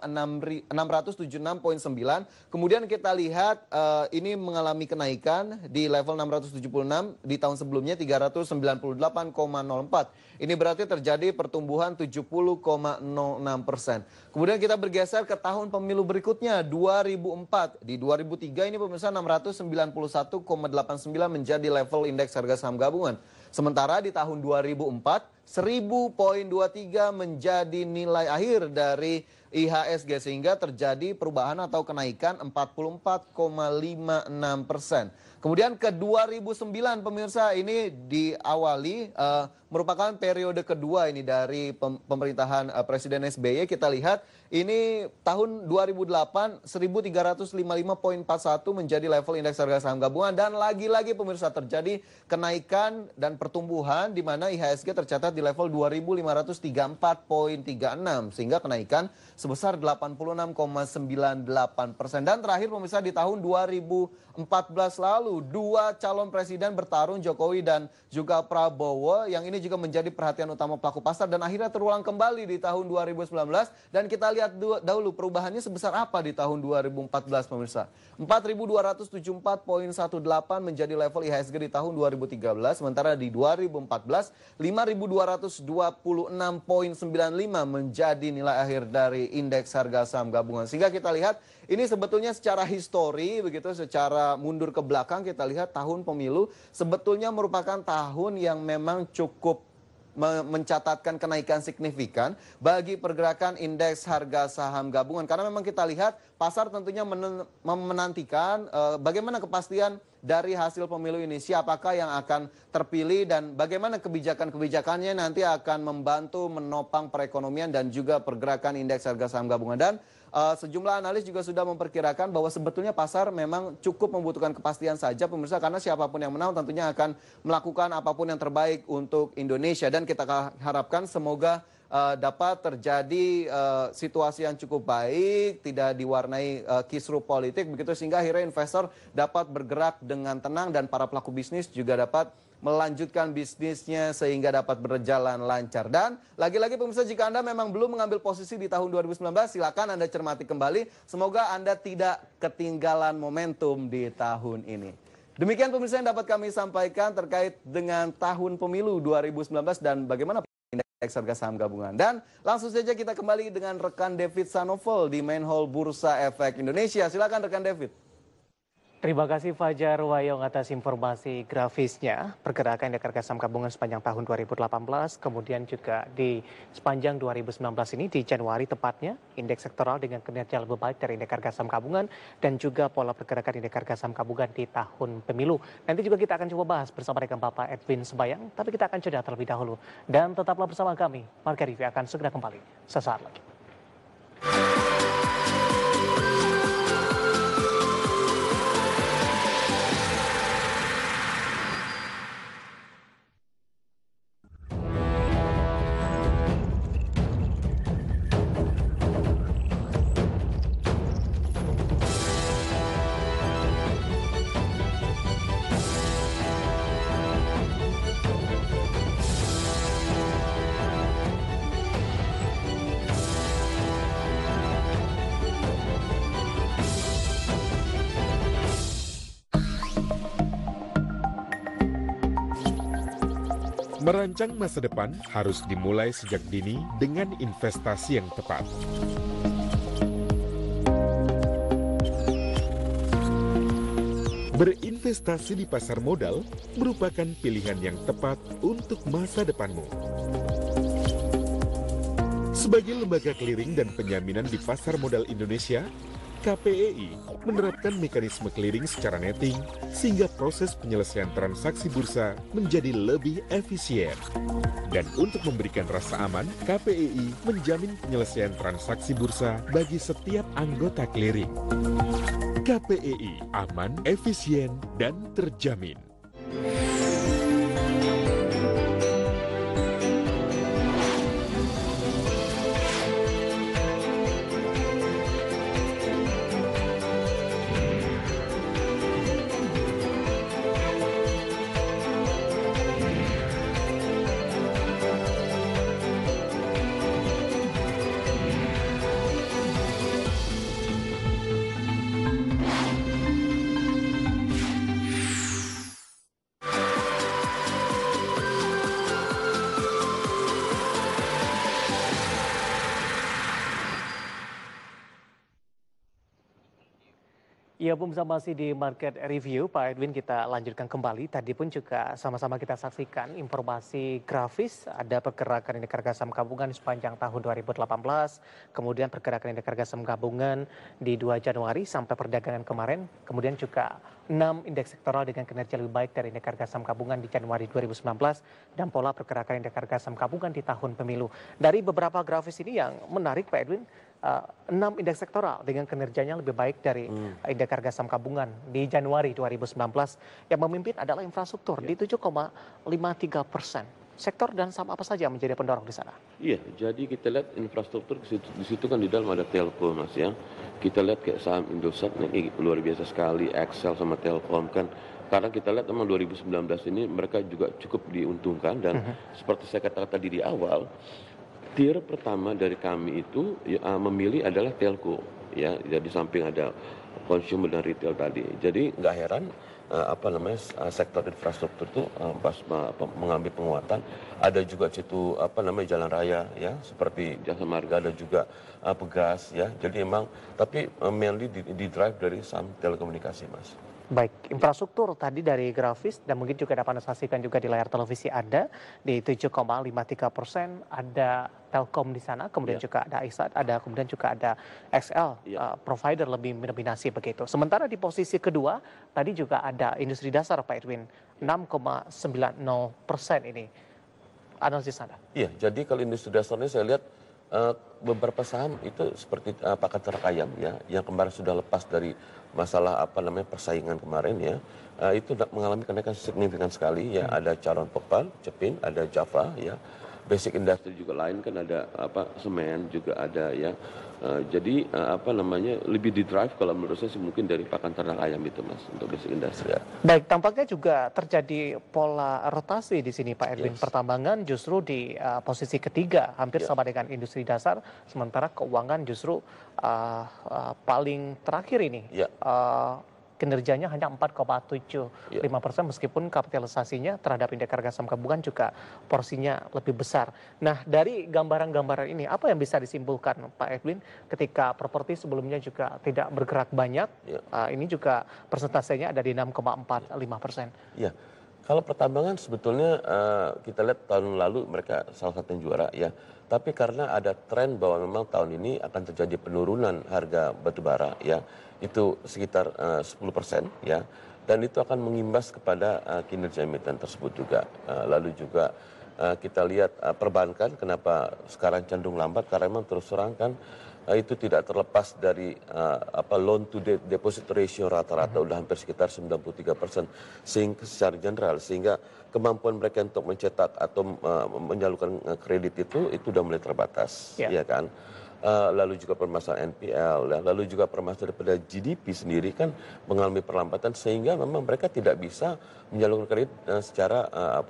676,9. Kemudian kita lihat ini mengalami kenaikan di level 676, di tahun sebelumnya 398,04. Ini berarti terjadi pertumbuhan 70,06%. Kemudian kita bergeser ke tahun pemilu berikutnya, 2004. Di 2003 ini pemirsa 691,89 menjadi level indeks harga saham gabungan. Sementara di tahun 2004, 1000,23 menjadi nilai akhir dari IHSG sehingga terjadi perubahan atau kenaikan 44,56%. Kemudian ke 2009 pemirsa ini diawali merupakan periode kedua ini dari pemerintahan Presiden SBY. Kita lihat ini tahun 2008 1355,41 menjadi level indeks harga saham gabungan dan lagi-lagi pemirsa terjadi kenaikan dan pertumbuhan di mana IHSG tercatat di level 2534,36 sehingga kenaikan sebesar 86,98%. Dan terakhir pemirsa di tahun 2014 lalu dua calon presiden bertarung, Jokowi dan juga Prabowo, yang ini juga menjadi perhatian utama pelaku pasar dan akhirnya terulang kembali di tahun 2019. Dan kita lihat dahulu perubahannya sebesar apa di tahun 2014 pemirsa. 4.274,18 menjadi level IHSG di tahun 2013, sementara di 2014 5.226,95 menjadi nilai akhir dari indeks harga saham gabungan. Sehingga kita lihat ini sebetulnya secara histori begitu, secara mundur ke belakang kita lihat tahun pemilu sebetulnya merupakan tahun yang memang cukup mencatatkan kenaikan signifikan bagi pergerakan indeks harga saham gabungan. Karena memang kita lihat pasar tentunya menantikan bagaimana kepastian dari hasil pemilu ini, siapakah yang akan terpilih dan bagaimana kebijakan-kebijakannya nanti akan membantu menopang perekonomian dan juga pergerakan indeks harga saham gabungan. Dan sejumlah analis juga sudah memperkirakan bahwa sebetulnya pasar memang cukup membutuhkan kepastian saja pemirsa, karena siapapun yang menang tentunya akan melakukan apapun yang terbaik untuk Indonesia. Dan kita harapkan semoga dapat terjadi situasi yang cukup baik, tidak diwarnai kisruh politik begitu, sehingga akhirnya investor dapat bergerak dengan tenang dan para pelaku bisnis juga dapat melanjutkan bisnisnya sehingga dapat berjalan lancar. Dan lagi-lagi pemirsa, jika Anda memang belum mengambil posisi di tahun 2019, silakan Anda cermati kembali. Semoga Anda tidak ketinggalan momentum di tahun ini. Demikian pemirsa yang dapat kami sampaikan terkait dengan tahun pemilu 2019 dan bagaimana indeks harga saham gabungan. Dan langsung saja kita kembali dengan rekan David Sanovel di Main Hall Bursa Efek Indonesia. Silakan rekan David. Terima kasih Fajar Wayong atas informasi grafisnya pergerakan indeks harga saham gabungan sepanjang tahun 2018, kemudian juga di sepanjang 2019 ini di Januari tepatnya, indeks sektoral dengan kinerja lebih baik dari indeks harga saham gabungan dan juga pola pergerakan indeks harga saham gabungan di tahun pemilu. Nanti juga kita akan coba bahas bersama dengan Bapak Edwin Sebayang, tapi kita akan jeda terlebih dahulu. Dan tetaplah bersama kami, Market Review akan segera kembali sesaat lagi. Merancang masa depan harus dimulai sejak dini dengan investasi yang tepat. Berinvestasi di pasar modal merupakan pilihan yang tepat untuk masa depanmu. Sebagai lembaga clearing dan penyaminan di pasar modal Indonesia, KPEI menerapkan mekanisme clearing secara netting sehingga proses penyelesaian transaksi bursa menjadi lebih efisien. Dan untuk memberikan rasa aman, KPEI menjamin penyelesaian transaksi bursa bagi setiap anggota clearing. KPEI aman, efisien, dan terjamin. Ya, pemirsa masih di Market Review, Pak Edwin kita lanjutkan kembali. Tadi pun juga sama-sama kita saksikan informasi grafis, ada pergerakan indeks harga saham gabungan sepanjang tahun 2018, kemudian pergerakan indeks harga saham gabungan di 2 Januari sampai perdagangan kemarin, kemudian juga 6 indeks sektoral dengan kinerja lebih baik dari indeks harga saham gabungan di Januari 2019 dan pola pergerakan indeks harga saham gabungan di tahun pemilu. Dari beberapa grafis ini yang menarik, Pak Edwin, 6 indeks sektoral dengan kinerjanya lebih baik dari indeks harga saham gabungan di Januari 2019. Yang memimpin adalah infrastruktur di 7,53%. Sektor dan saham apa saja menjadi pendorong di sana? Iya, jadi kita lihat infrastruktur di situ kan di dalam ada telco, Mas ya. Kita lihat kayak saham Indosat naik luar biasa sekali, Excel sama Telkom kan. Karena kita lihat memang 2019 ini mereka juga cukup diuntungkan dan seperti saya katakan tadi di awal, tier pertama dari kami itu memilih adalah telco, ya. Jadi samping ada consumer dan retail tadi. Jadi nggak heran sektor infrastruktur itu mengambil penguatan. Ada juga situ jalan raya, ya, seperti Jasa Marga, ada juga Pegas, ya. Jadi emang tapi mainly di drive dari saham telekomunikasi, Mas. Baik, infrastruktur tadi dari grafis dan mungkin juga dapat Anda saksikan juga di layar televisi ada di 7,53%, ada Telkom di sana, kemudian juga ada Aisat, kemudian juga ada XL, provider lebih mendominasi begitu. Sementara di posisi kedua tadi juga ada industri dasar, Pak Edwin, 6,90% ini. Analisis Anda? Iya, jadi kalau industri dasarnya saya lihat beberapa saham itu seperti pakan ternak ayam, ya, yang kemarin sudah lepas dari masalah persaingan kemarin, ya, itu mengalami kenaikan signifikan sekali, ya. Ada Caron Pokpan, Cepin, ada Java, ya, basic industry juga lain kan, ada semen juga ada, ya. Jadi lebih di drive kalau menurut saya sih mungkin dari pakan ternak ayam itu, Mas, untuk basic industry, ya. Baik, tampaknya juga terjadi pola rotasi di sini, Pak Edwin. Pertambangan justru di posisi ketiga, hampir sama dengan industri dasar, sementara keuangan justru paling terakhir ini. Kinerjanya hanya 4,75% meskipun kapitalisasinya terhadap indeks harga saham gabungan juga porsinya lebih besar. Nah, dari gambaran-gambaran ini apa yang bisa disimpulkan, Pak Edwin, ketika properti sebelumnya juga tidak bergerak banyak, ini juga persentasenya ada di 6,45%. Iya. Kalau pertambangan sebetulnya kita lihat tahun lalu mereka salah satu yang juara, ya. Tapi karena ada tren bahwa memang tahun ini akan terjadi penurunan harga batubara, ya, itu sekitar 10%, ya, dan itu akan mengimbas kepada kinerja emiten tersebut juga. Lalu juga kita lihat perbankan kenapa sekarang cenderung lambat, karena memang terus terang kan itu tidak terlepas dari loan to deposit ratio rata-rata udah hampir sekitar 93%, sehingga secara general, sehingga kemampuan mereka untuk mencetak atau menyalurkan kredit itu udah mulai terbatas, ya kan. Lalu juga permasalahan NPL, lalu juga permasalahan daripada GDP sendiri kan mengalami perlambatan, sehingga memang mereka tidak bisa menyalurkan kredit secara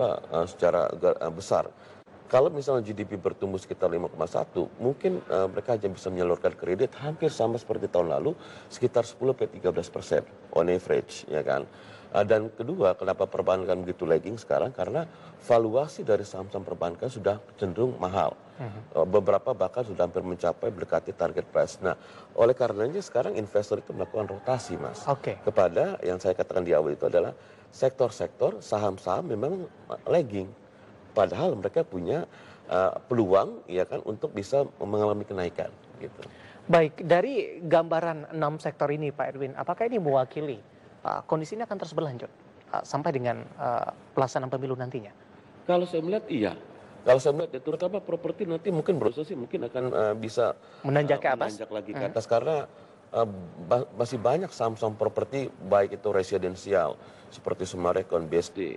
besar. Kalau misalnya GDP bertumbuh sekitar 5,1, mungkin mereka hanya bisa menyalurkan kredit hampir sama seperti tahun lalu, sekitar 10-13% on average, ya kan. Dan kedua, kenapa perbankan begitu lagging sekarang? Karena valuasi dari saham-saham perbankan sudah cenderung mahal. Beberapa bahkan sudah hampir mencapai mendekati target price. Nah, oleh karenanya sekarang investor itu melakukan rotasi, Mas. Kepada yang saya katakan di awal itu adalah sektor-sektor saham-saham memang lagging. Padahal mereka punya peluang, ya kan, untuk bisa mengalami kenaikan, gitu. Baik, dari gambaran 6 sektor ini, Pak Edwin, apakah ini mewakili kondisi ini akan terus berlanjut sampai dengan pelaksanaan pemilu nantinya? Kalau saya melihat iya. Kalau saya melihat, terutama properti nanti mungkin berusaha sih mungkin akan bisa menanjak ke atas, menanjak lagi ke atas, karena masih banyak saham-saham properti baik itu residensial seperti Summarecon, BSD,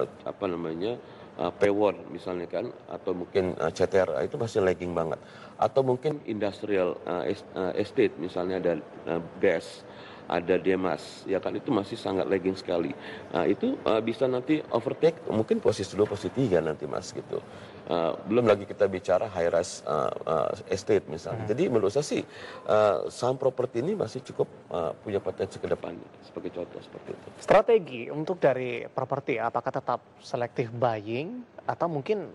Pewon misalnya kan, atau mungkin CTRA itu masih lagging banget, atau mungkin industrial estate misalnya ada BES, ada Demas, ya kan, itu masih sangat lagging sekali. Itu bisa nanti overtake mungkin posisi 2, posisi 3 nanti, Mas, gitu. Belum lagi kita bicara high rise estate misalnya. Jadi menurut saya sih saham properti ini masih cukup punya potensi ke depannya, sebagai contoh seperti itu. Strategi untuk dari properti apakah tetap selective buying atau mungkin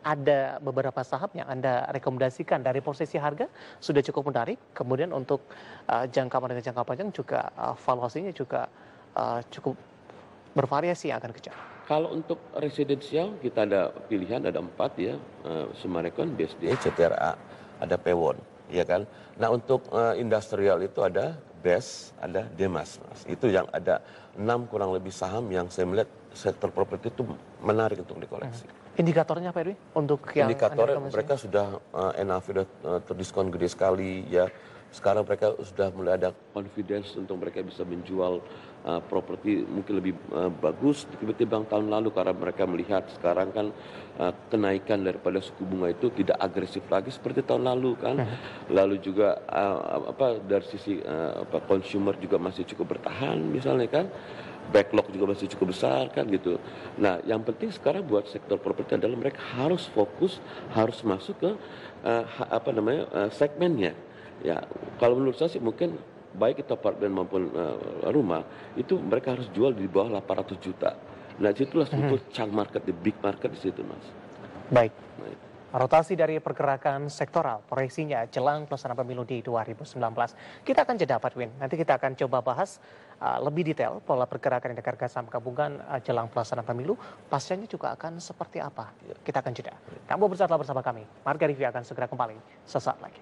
ada beberapa saham yang Anda rekomendasikan dari posisi harga sudah cukup menarik, kemudian untuk jangka menengah jangka panjang juga valuasinya juga cukup bervariasi yang akan kejar. Kalau untuk residensial kita ada pilihan, ada 4 ya, Summarecon, BSD, CTRA, ada Pewon, ya kan. Nah untuk industrial itu ada BES, ada Demas, Mas. Itu yang ada 6 kurang lebih saham yang saya melihat sektor properti itu menarik untuk dikoleksi. Indikatornya apa Edwin? Untuk yang indikatornya mereka sudah NAV sudah terdiskon gede sekali ya. Sekarang mereka sudah mulai ada confidence untuk mereka bisa menjual properti mungkin lebih bagus ketimbang tahun lalu, karena mereka melihat sekarang kan kenaikan daripada suku bunga itu tidak agresif lagi seperti tahun lalu kan. Lalu juga dari sisi consumer juga masih cukup bertahan misalnya kan. Backlog juga masih cukup besar kan gitu. Nah, yang penting sekarang buat sektor properti adalah mereka harus fokus, harus masuk ke segmennya. Ya, kalau menurut saya sih mungkin baik itu apartemen maupun rumah itu mereka harus jual di bawah 800 juta. Nah, situlah sebetulnya chunk market, the big market di situ, Mas. Baik. Rotasi dari pergerakan sektoral, proyeksinya jelang pelaksanaan pemilu di 2019. Kita akan jeda, Pak Edwin. Nanti kita akan coba bahas lebih detail pola pergerakan indeks harga saham gabungan jelang pelaksanaan pemilu. Pascanya juga akan seperti apa. Kita akan jeda. Kamu bersama kami. Market Review akan segera kembali sesaat lagi.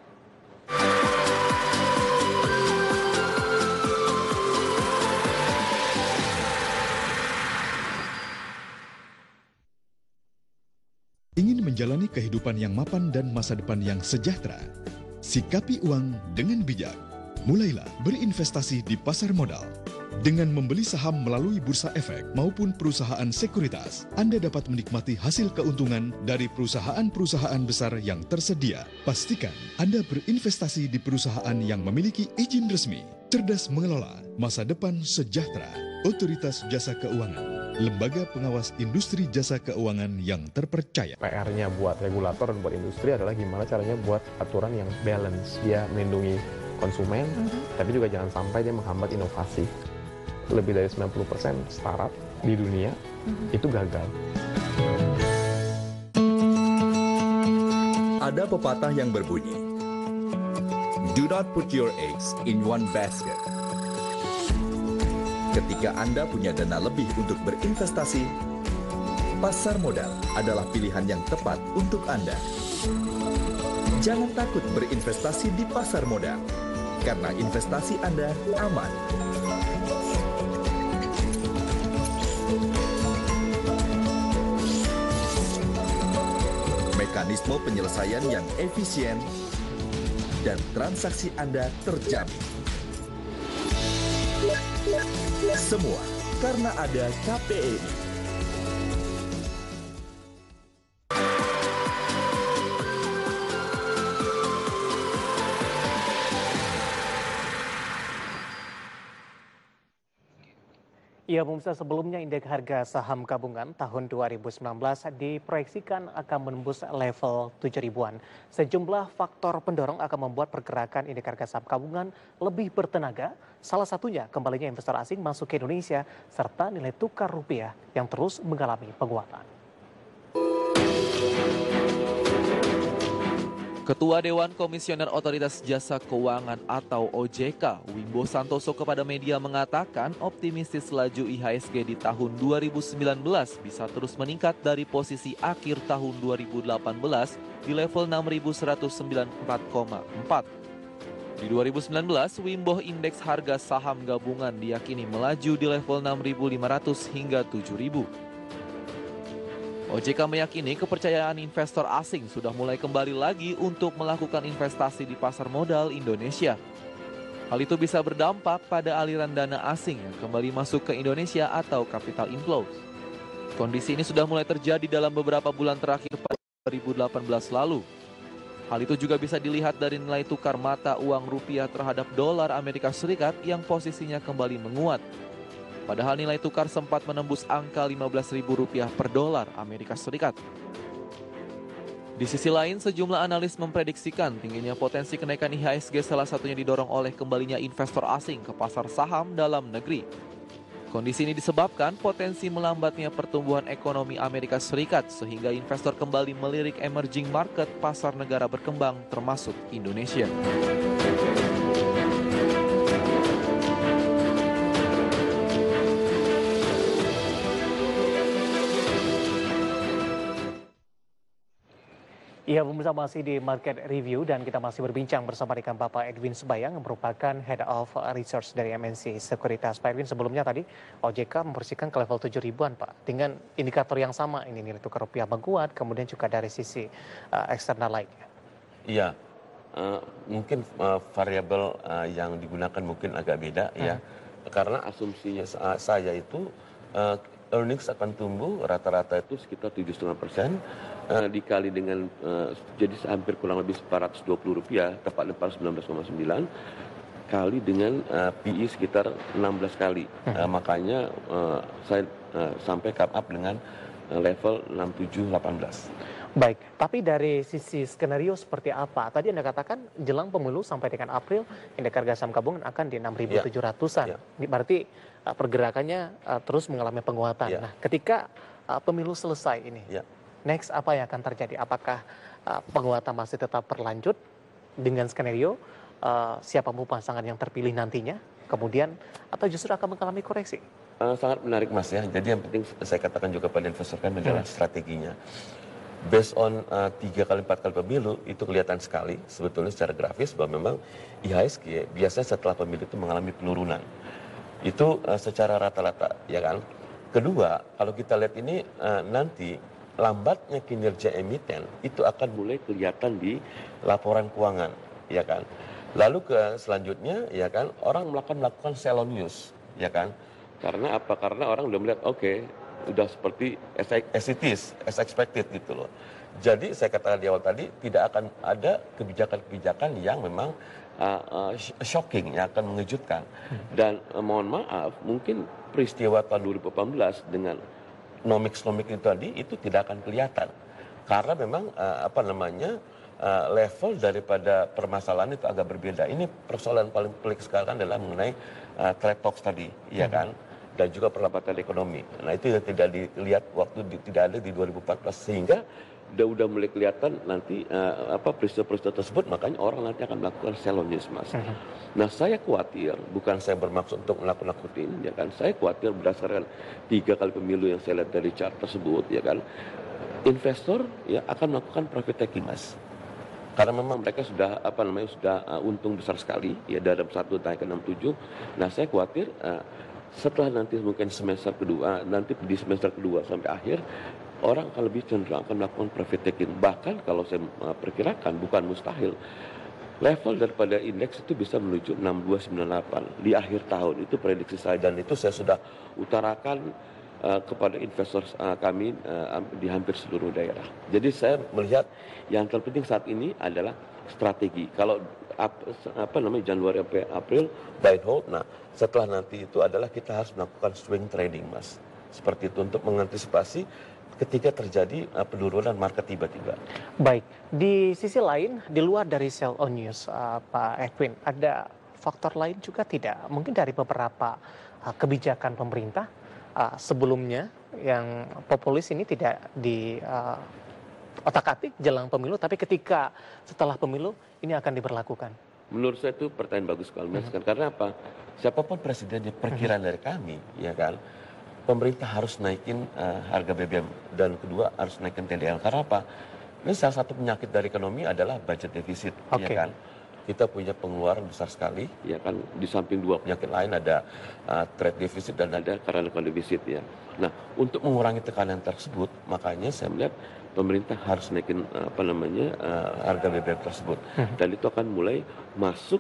Ingin menjalani kehidupan yang mapan dan masa depan yang sejahtera? Sikapi uang dengan bijak. Mulailah berinvestasi di pasar modal. Dengan membeli saham melalui bursa efek maupun perusahaan sekuritas, Anda dapat menikmati hasil keuntungan dari perusahaan-perusahaan besar yang tersedia. Pastikan Anda berinvestasi di perusahaan yang memiliki izin resmi. Cerdas mengelola masa depan sejahtera. Otoritas Jasa Keuangan, lembaga pengawas industri jasa keuangan yang terpercaya. PR-nya buat regulator dan buat industri adalah gimana caranya buat aturan yang balance. Dia melindungi konsumen, tapi juga jangan sampai dia menghambat inovasi. Lebih dari 90% startup di dunia itu gagal. Ada pepatah yang berbunyi, "Do not put your eggs in one basket." Ketika Anda punya dana lebih untuk berinvestasi, pasar modal adalah pilihan yang tepat untuk Anda. Jangan takut berinvestasi di pasar modal, karena investasi Anda aman. Mekanisme penyelesaian yang efisien dan transaksi Anda terjamin. Semua karena ada KPEI. Ya, pemirsa, sebelumnya indeks harga saham gabungan tahun 2019 diproyeksikan akan menembus level 7.000-an. Sejumlah faktor pendorong akan membuat pergerakan indeks harga saham gabungan lebih bertenaga. Salah satunya kembalinya investor asing masuk ke Indonesia serta nilai tukar rupiah yang terus mengalami penguatan. Ketua Dewan Komisioner Otoritas Jasa Keuangan atau OJK, Wimbo Santoso kepada media mengatakan optimistis laju IHSG di tahun 2019 bisa terus meningkat dari posisi akhir tahun 2018 di level 6.194,4. Di 2019, Wimbo indeks harga saham gabungan diyakini melaju di level 6.500 hingga 7.000. OJK meyakini kepercayaan investor asing sudah mulai kembali lagi untuk melakukan investasi di pasar modal Indonesia. Hal itu bisa berdampak pada aliran dana asing yang kembali masuk ke Indonesia atau capital inflows. Kondisi ini sudah mulai terjadi dalam beberapa bulan terakhir pada 2018 lalu. Hal itu juga bisa dilihat dari nilai tukar mata uang rupiah terhadap dolar Amerika Serikat yang posisinya kembali menguat. Padahal nilai tukar sempat menembus angka Rp15.000 per dolar Amerika Serikat. Di sisi lain, sejumlah analis memprediksikan tingginya potensi kenaikan IHSG salah satunya didorong oleh kembalinya investor asing ke pasar saham dalam negeri. Kondisi ini disebabkan potensi melambatnya pertumbuhan ekonomi Amerika Serikat sehingga investor kembali melirik emerging market pasar negara berkembang termasuk Indonesia. Ya, pemirsa masih di Market Review dan kita masih berbincang bersama dengan Bapak Edwin Sebayang yang merupakan Head of Research dari MNC Sekuritas. Pak Edwin, sebelumnya tadi OJK membersihkan ke level 7 ribuan Pak, dengan indikator yang sama, ini nilai tukar rupiah menguat, kemudian juga dari sisi eksternal lainnya. Iya, mungkin variabel yang digunakan mungkin agak beda ya, karena asumsinya saya itu earnings akan tumbuh rata-rata itu sekitar 7,5%, dikali dengan jadi hampir kurang lebih Rp420, tepatnya 419,9, kali dengan PE sekitar 16 kali. Makanya saya sampai come up dengan level 6718. Baik, tapi dari sisi skenario seperti apa? Tadi Anda katakan jelang pemilu sampai dengan April indeks harga saham gabungan akan di 6.700-an. Ya. Ini berarti pergerakannya terus mengalami penguatan. Ya. Nah, ketika pemilu selesai ini, next apa yang akan terjadi? Apakah penguatan masih tetap berlanjut dengan skenario siapapun pasangan yang terpilih nantinya, kemudian atau justru akan mengalami koreksi? Sangat menarik Mas ya. Jadi yang penting saya katakan juga pada investor kan adalah strateginya. Based on 3 kali 4 kali pemilu itu kelihatan sekali sebetulnya secara grafis bahwa memang IHSG biasanya setelah pemilu itu mengalami penurunan. Itu secara rata-rata, ya kan. Kedua, kalau kita lihat ini nanti lambatnya kinerja emiten itu akan mulai kelihatan di laporan keuangan, ya kan. Lalu selanjutnya, ya kan, orang melakukan sell on news, ya kan. Karena apa? Karena orang udah melihat, oke, udah seperti as it is, as expected gitu loh. Jadi saya katakan di awal tadi, tidak akan ada kebijakan-kebijakan yang memang shocking, yang akan mengejutkan. Dan mohon maaf, mungkin peristiwa tahun 2018 dengan nomik itu tadi, itu tidak akan kelihatan. Karena memang level daripada permasalahan itu agak berbeda. Ini persoalan paling pelik sekarang adalah mengenai trade talks tadi, ya kan? Dan juga perlambatan ekonomi. Nah itu yang tidak dilihat tidak ada di 2014, sehingga udah mulai kelihatan nanti peristiwa-peristiwa tersebut, makanya orang nanti akan melakukan sell on news, Mas. Nah saya khawatir, bukan saya bermaksud untuk menakut-nakutin, ya kan? Saya khawatir berdasarkan 3 kali pemilu yang saya lihat dari chart tersebut, ya kan? Investor ya akan melakukan profit taking, Mas. Karena memang mereka sudah untung besar sekali ya dalam satu naik ke 67. Nah saya khawatir setelah nanti mungkin semester kedua, nanti di semester kedua sampai akhir, orang akan lebih cenderung akan melakukan profit taking. Bahkan kalau saya perkirakan, bukan mustahil, level daripada indeks itu bisa menuju 6298 di akhir tahun. Itu prediksi saya, dan itu saya sudah utarakan kepada investor kami di hampir seluruh daerah. Jadi saya melihat yang terpenting saat ini adalah strategi. Kalau Januari sampai April buy and hold. Nah, setelah nanti itu adalah kita harus melakukan swing trading, Mas. Seperti itu untuk mengantisipasi ketika terjadi penurunan market tiba-tiba. Baik, di sisi lain di luar dari sell on news, Pak Edwin, ada faktor lain juga tidak? Mungkin dari beberapa kebijakan pemerintah sebelumnya yang populis ini tidak di otak-atik jelang pemilu, tapi ketika setelah pemilu ini akan diberlakukan. Menurut saya itu pertanyaan bagus sekali, Mas. Karena apa? Siapapun presidennya, perkiraan dari kami, ya kan, pemerintah harus naikin harga BBM, dan kedua harus naikin TDL. Karena apa? Ini salah satu penyakit dari ekonomi adalah budget defisit, ya kan. Kita punya pengeluaran besar sekali, ya kan. Di samping dua penyakit lain ada trade deficit dan ada current account deficit, ya. Nah, untuk mengurangi tekanan tersebut, makanya saya melihat pemerintah harus naikin harga BBM tersebut, dan itu akan mulai masuk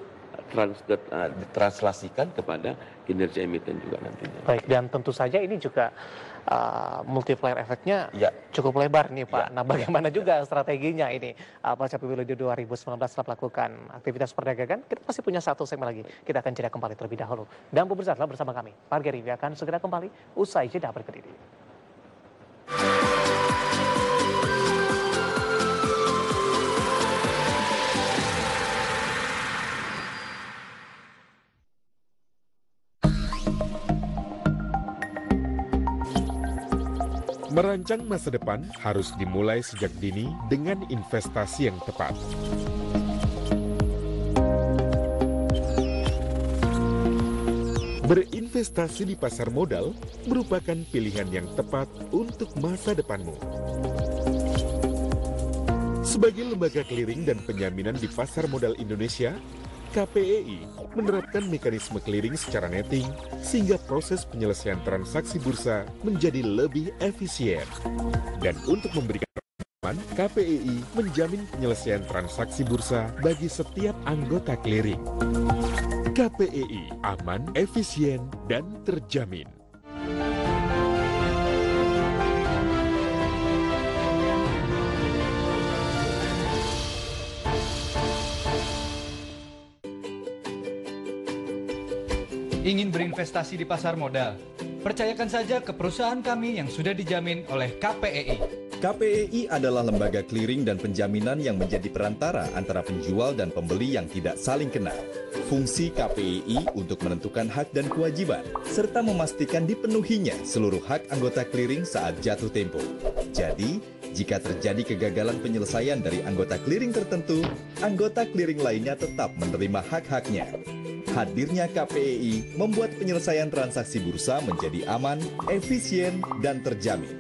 ditranslasikan kepada kinerja emiten juga nantinya. Baik, dan tentu saja ini juga multiplier efeknya cukup lebar nih Pak. Nah, bagaimana juga strateginya ini pasca pemilu di 2019 setelah melakukan aktivitas perdagangan? Kita masih punya satu segmen lagi. Kita akan jeda kembali terlebih dahulu. Dan pemirsa tetap bersama kami. Market Review akan segera kembali usai jeda berikut ini. Merancang masa depan harus dimulai sejak dini dengan investasi yang tepat. Berinvestasi di pasar modal merupakan pilihan yang tepat untuk masa depanmu. Sebagai lembaga clearing dan penjaminan di pasar modal Indonesia, KPEI menerapkan mekanisme clearing secara netting sehingga proses penyelesaian transaksi bursa menjadi lebih efisien. Dan untuk memberikan aman, KPEI menjamin penyelesaian transaksi bursa bagi setiap anggota clearing. KPEI aman, efisien, dan terjamin. Ingin berinvestasi di pasar modal? Percayakan saja ke perusahaan kami yang sudah dijamin oleh KPEI. KPEI adalah lembaga clearing dan penjaminan yang menjadi perantara antara penjual dan pembeli yang tidak saling kenal. Fungsi KPEI untuk menentukan hak dan kewajiban, serta memastikan dipenuhinya seluruh hak anggota clearing saat jatuh tempo. Jadi, jika terjadi kegagalan penyelesaian dari anggota clearing tertentu, anggota clearing lainnya tetap menerima hak-haknya. Hadirnya KPEI membuat penyelesaian transaksi bursa menjadi aman, efisien, dan terjamin.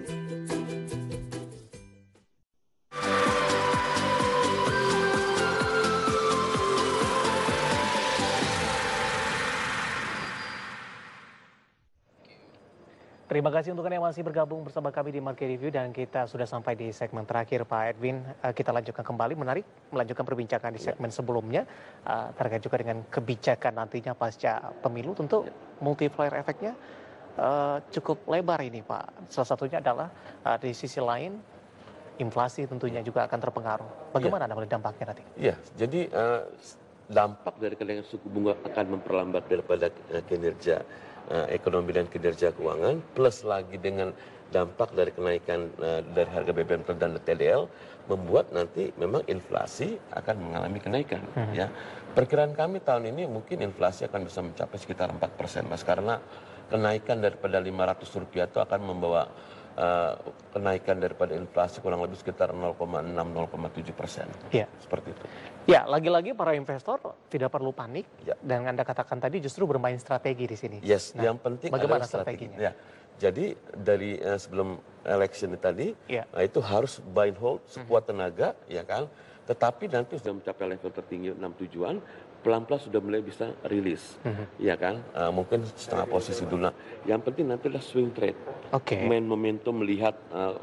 Terima kasih untuk Anda yang masih bergabung bersama kami di Market Review dan kita sudah sampai di segmen terakhir Pak Edwin. Kita lanjutkan kembali, melanjutkan perbincangan di segmen sebelumnya terkait juga dengan kebijakan nantinya pasca pemilu. Tentu multiplier efeknya cukup lebar ini Pak. Salah satunya adalah di sisi lain inflasi tentunya juga akan terpengaruh. Bagaimana Anda melihat dampaknya nanti? Iya, jadi dampak dari kenaikan suku bunga akan memperlambat daripada kinerja ekonomi dan kinerja keuangan, plus lagi dengan dampak dari kenaikan dari harga BBM dan TDL, membuat nanti memang inflasi akan mengalami kenaikan. Ya, perkiraan kami tahun ini mungkin inflasi akan bisa mencapai sekitar 4%, Mas, karena kenaikan daripada Rp500 itu akan membawa kenaikan daripada inflasi kurang lebih sekitar 0,6-0,7%. Ya. Seperti itu. Ya, lagi-lagi para investor tidak perlu panik. Ya. Dan Anda katakan tadi justru bermain strategi di sini. Yes, yang penting bagaimana adalah strateginya? Ya. Jadi dari sebelum election tadi, itu harus buy and hold sekuat tenaga, ya kan. Tetapi nanti sudah mencapai level tertinggi 67-an, pelan-pelan sudah mulai bisa rilis, ya kan? Mungkin setengah posisi dulu. Nah, yang penting nanti adalah swing trade. Main momentum melihat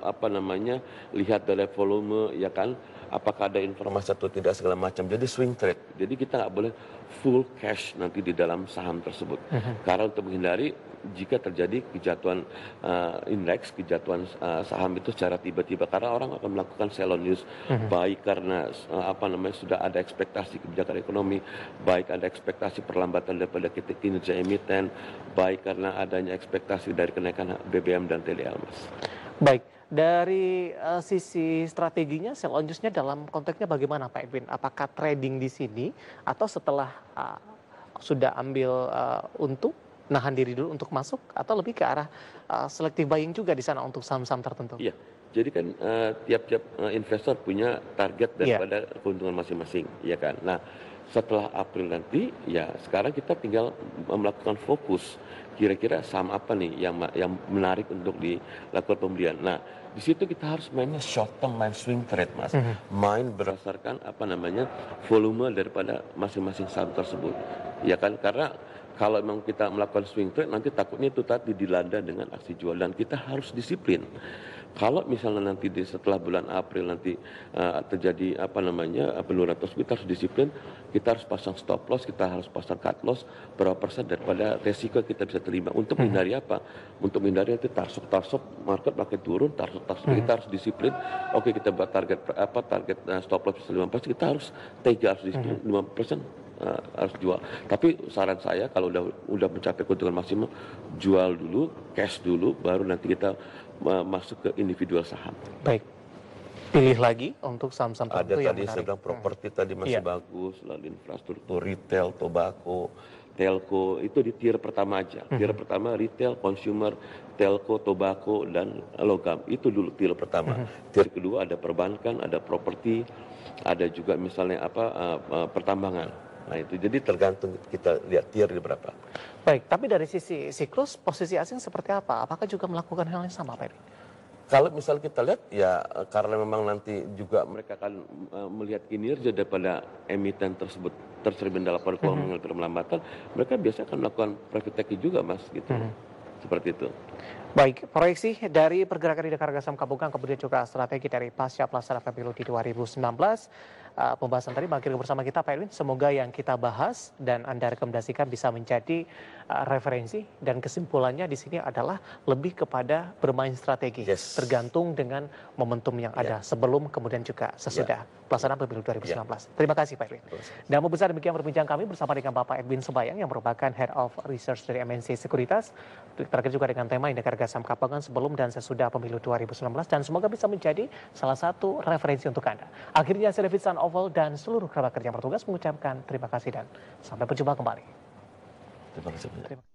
lihat dari volume, ya kan? Apakah ada informasi atau tidak segala macam. Jadi swing trade. Jadi kita nggak boleh full cash nanti di dalam saham tersebut. Karena untuk menghindari jika terjadi kejatuhan indeks, kejatuhan saham itu secara tiba-tiba, karena orang akan melakukan sell on news, baik karena sudah ada ekspektasi kebijakan ekonomi, baik ada ekspektasi perlambatan daripada kinerja emiten, baik karena adanya ekspektasi dari kenaikan BBM dan TDL, Mas. Baik, dari sisi strateginya sell on news-nya dalam konteksnya bagaimana Pak Edwin? Apakah trading di sini atau setelah sudah ambil untung, nahan diri dulu untuk masuk, atau lebih ke arah selective buying juga di sana untuk saham-saham tertentu? Iya, jadi kan tiap-tiap investor punya target daripada keuntungan masing-masing, ya kan. Nah, setelah April nanti, ya sekarang kita tinggal melakukan fokus. Kira-kira saham apa nih yang menarik untuk dilakukan pembelian. Nah, di situ kita harus mainnya short term, main swing trade, Mas. Main berdasarkan volume daripada masing-masing saham tersebut, ya kan. Karena kalau memang kita melakukan swing trade, nanti takutnya itu tadi dilanda dengan aksi jual, dan kita harus disiplin. Kalau misalnya nanti setelah bulan April nanti terjadi penurunan tersebut, kita harus disiplin, kita harus pasang stop loss, kita harus pasang cut loss, berapa persen daripada resiko kita bisa terima. Untuk menghindari apa? Untuk menghindari nanti tarsuk market makin turun, tarsuk kita harus disiplin. Oke, kita buat target stop loss 5%, kita harus harus disiplin 5%. Harus jual. Tapi saran saya kalau udah mencapai keuntungan maksimal, jual dulu, cash dulu, baru nanti kita masuk ke individual saham. Baik. Pilih lagi untuk saham-saham tertentu yang menarik. Ada tadi saya bilang properti tadi masih bagus, lalu infrastruktur, retail, tobacco, telco, itu di tier pertama aja. Tier pertama retail, consumer, telco, tobacco, dan logam. Itu dulu tier pertama. Tier kedua ada perbankan, ada properti, ada juga misalnya pertambangan. Nah itu jadi tergantung kita lihat tier di berapa. Baik, tapi dari sisi siklus, posisi asing seperti apa? Apakah juga melakukan hal yang sama, Pak Edwin? Kalau misal kita lihat ya karena memang nanti juga Mereka akan melihat kinerja daripada emiten tersebut tercermin dalam pada keuangan mengalami perlambatan, mereka biasanya akan melakukan private taking juga, Mas, gitu. Seperti itu. Baik, proyeksi dari pergerakan indeks harga saham gabungan kemudian juga strategi dari pasca pelaksanaan pemilu di 2019. Pembahasan tadi makin bersama kita, Pak Edwin. Semoga yang kita bahas dan Anda rekomendasikan bisa menjadi referensi, dan kesimpulannya di sini adalah lebih kepada bermain strategi, tergantung dengan momentum yang ada sebelum kemudian juga sesudah pelaksanaan pemilu 2019. Terima kasih, Pak Edwin. Dan pemirsa, demikian perbincangan kami bersama dengan Bapak Edwin Sembayang yang merupakan Head of Research dari MNC Sekuritas, terkait juga dengan tema indeks harga saham gabungan sebelum dan sesudah pemilu 2019, dan semoga bisa menjadi salah satu referensi untuk Anda. Akhirnya saya David San Oval dan seluruh kerabat kerja yang bertugas mengucapkan terima kasih dan sampai berjumpa kembali. Terima kasih.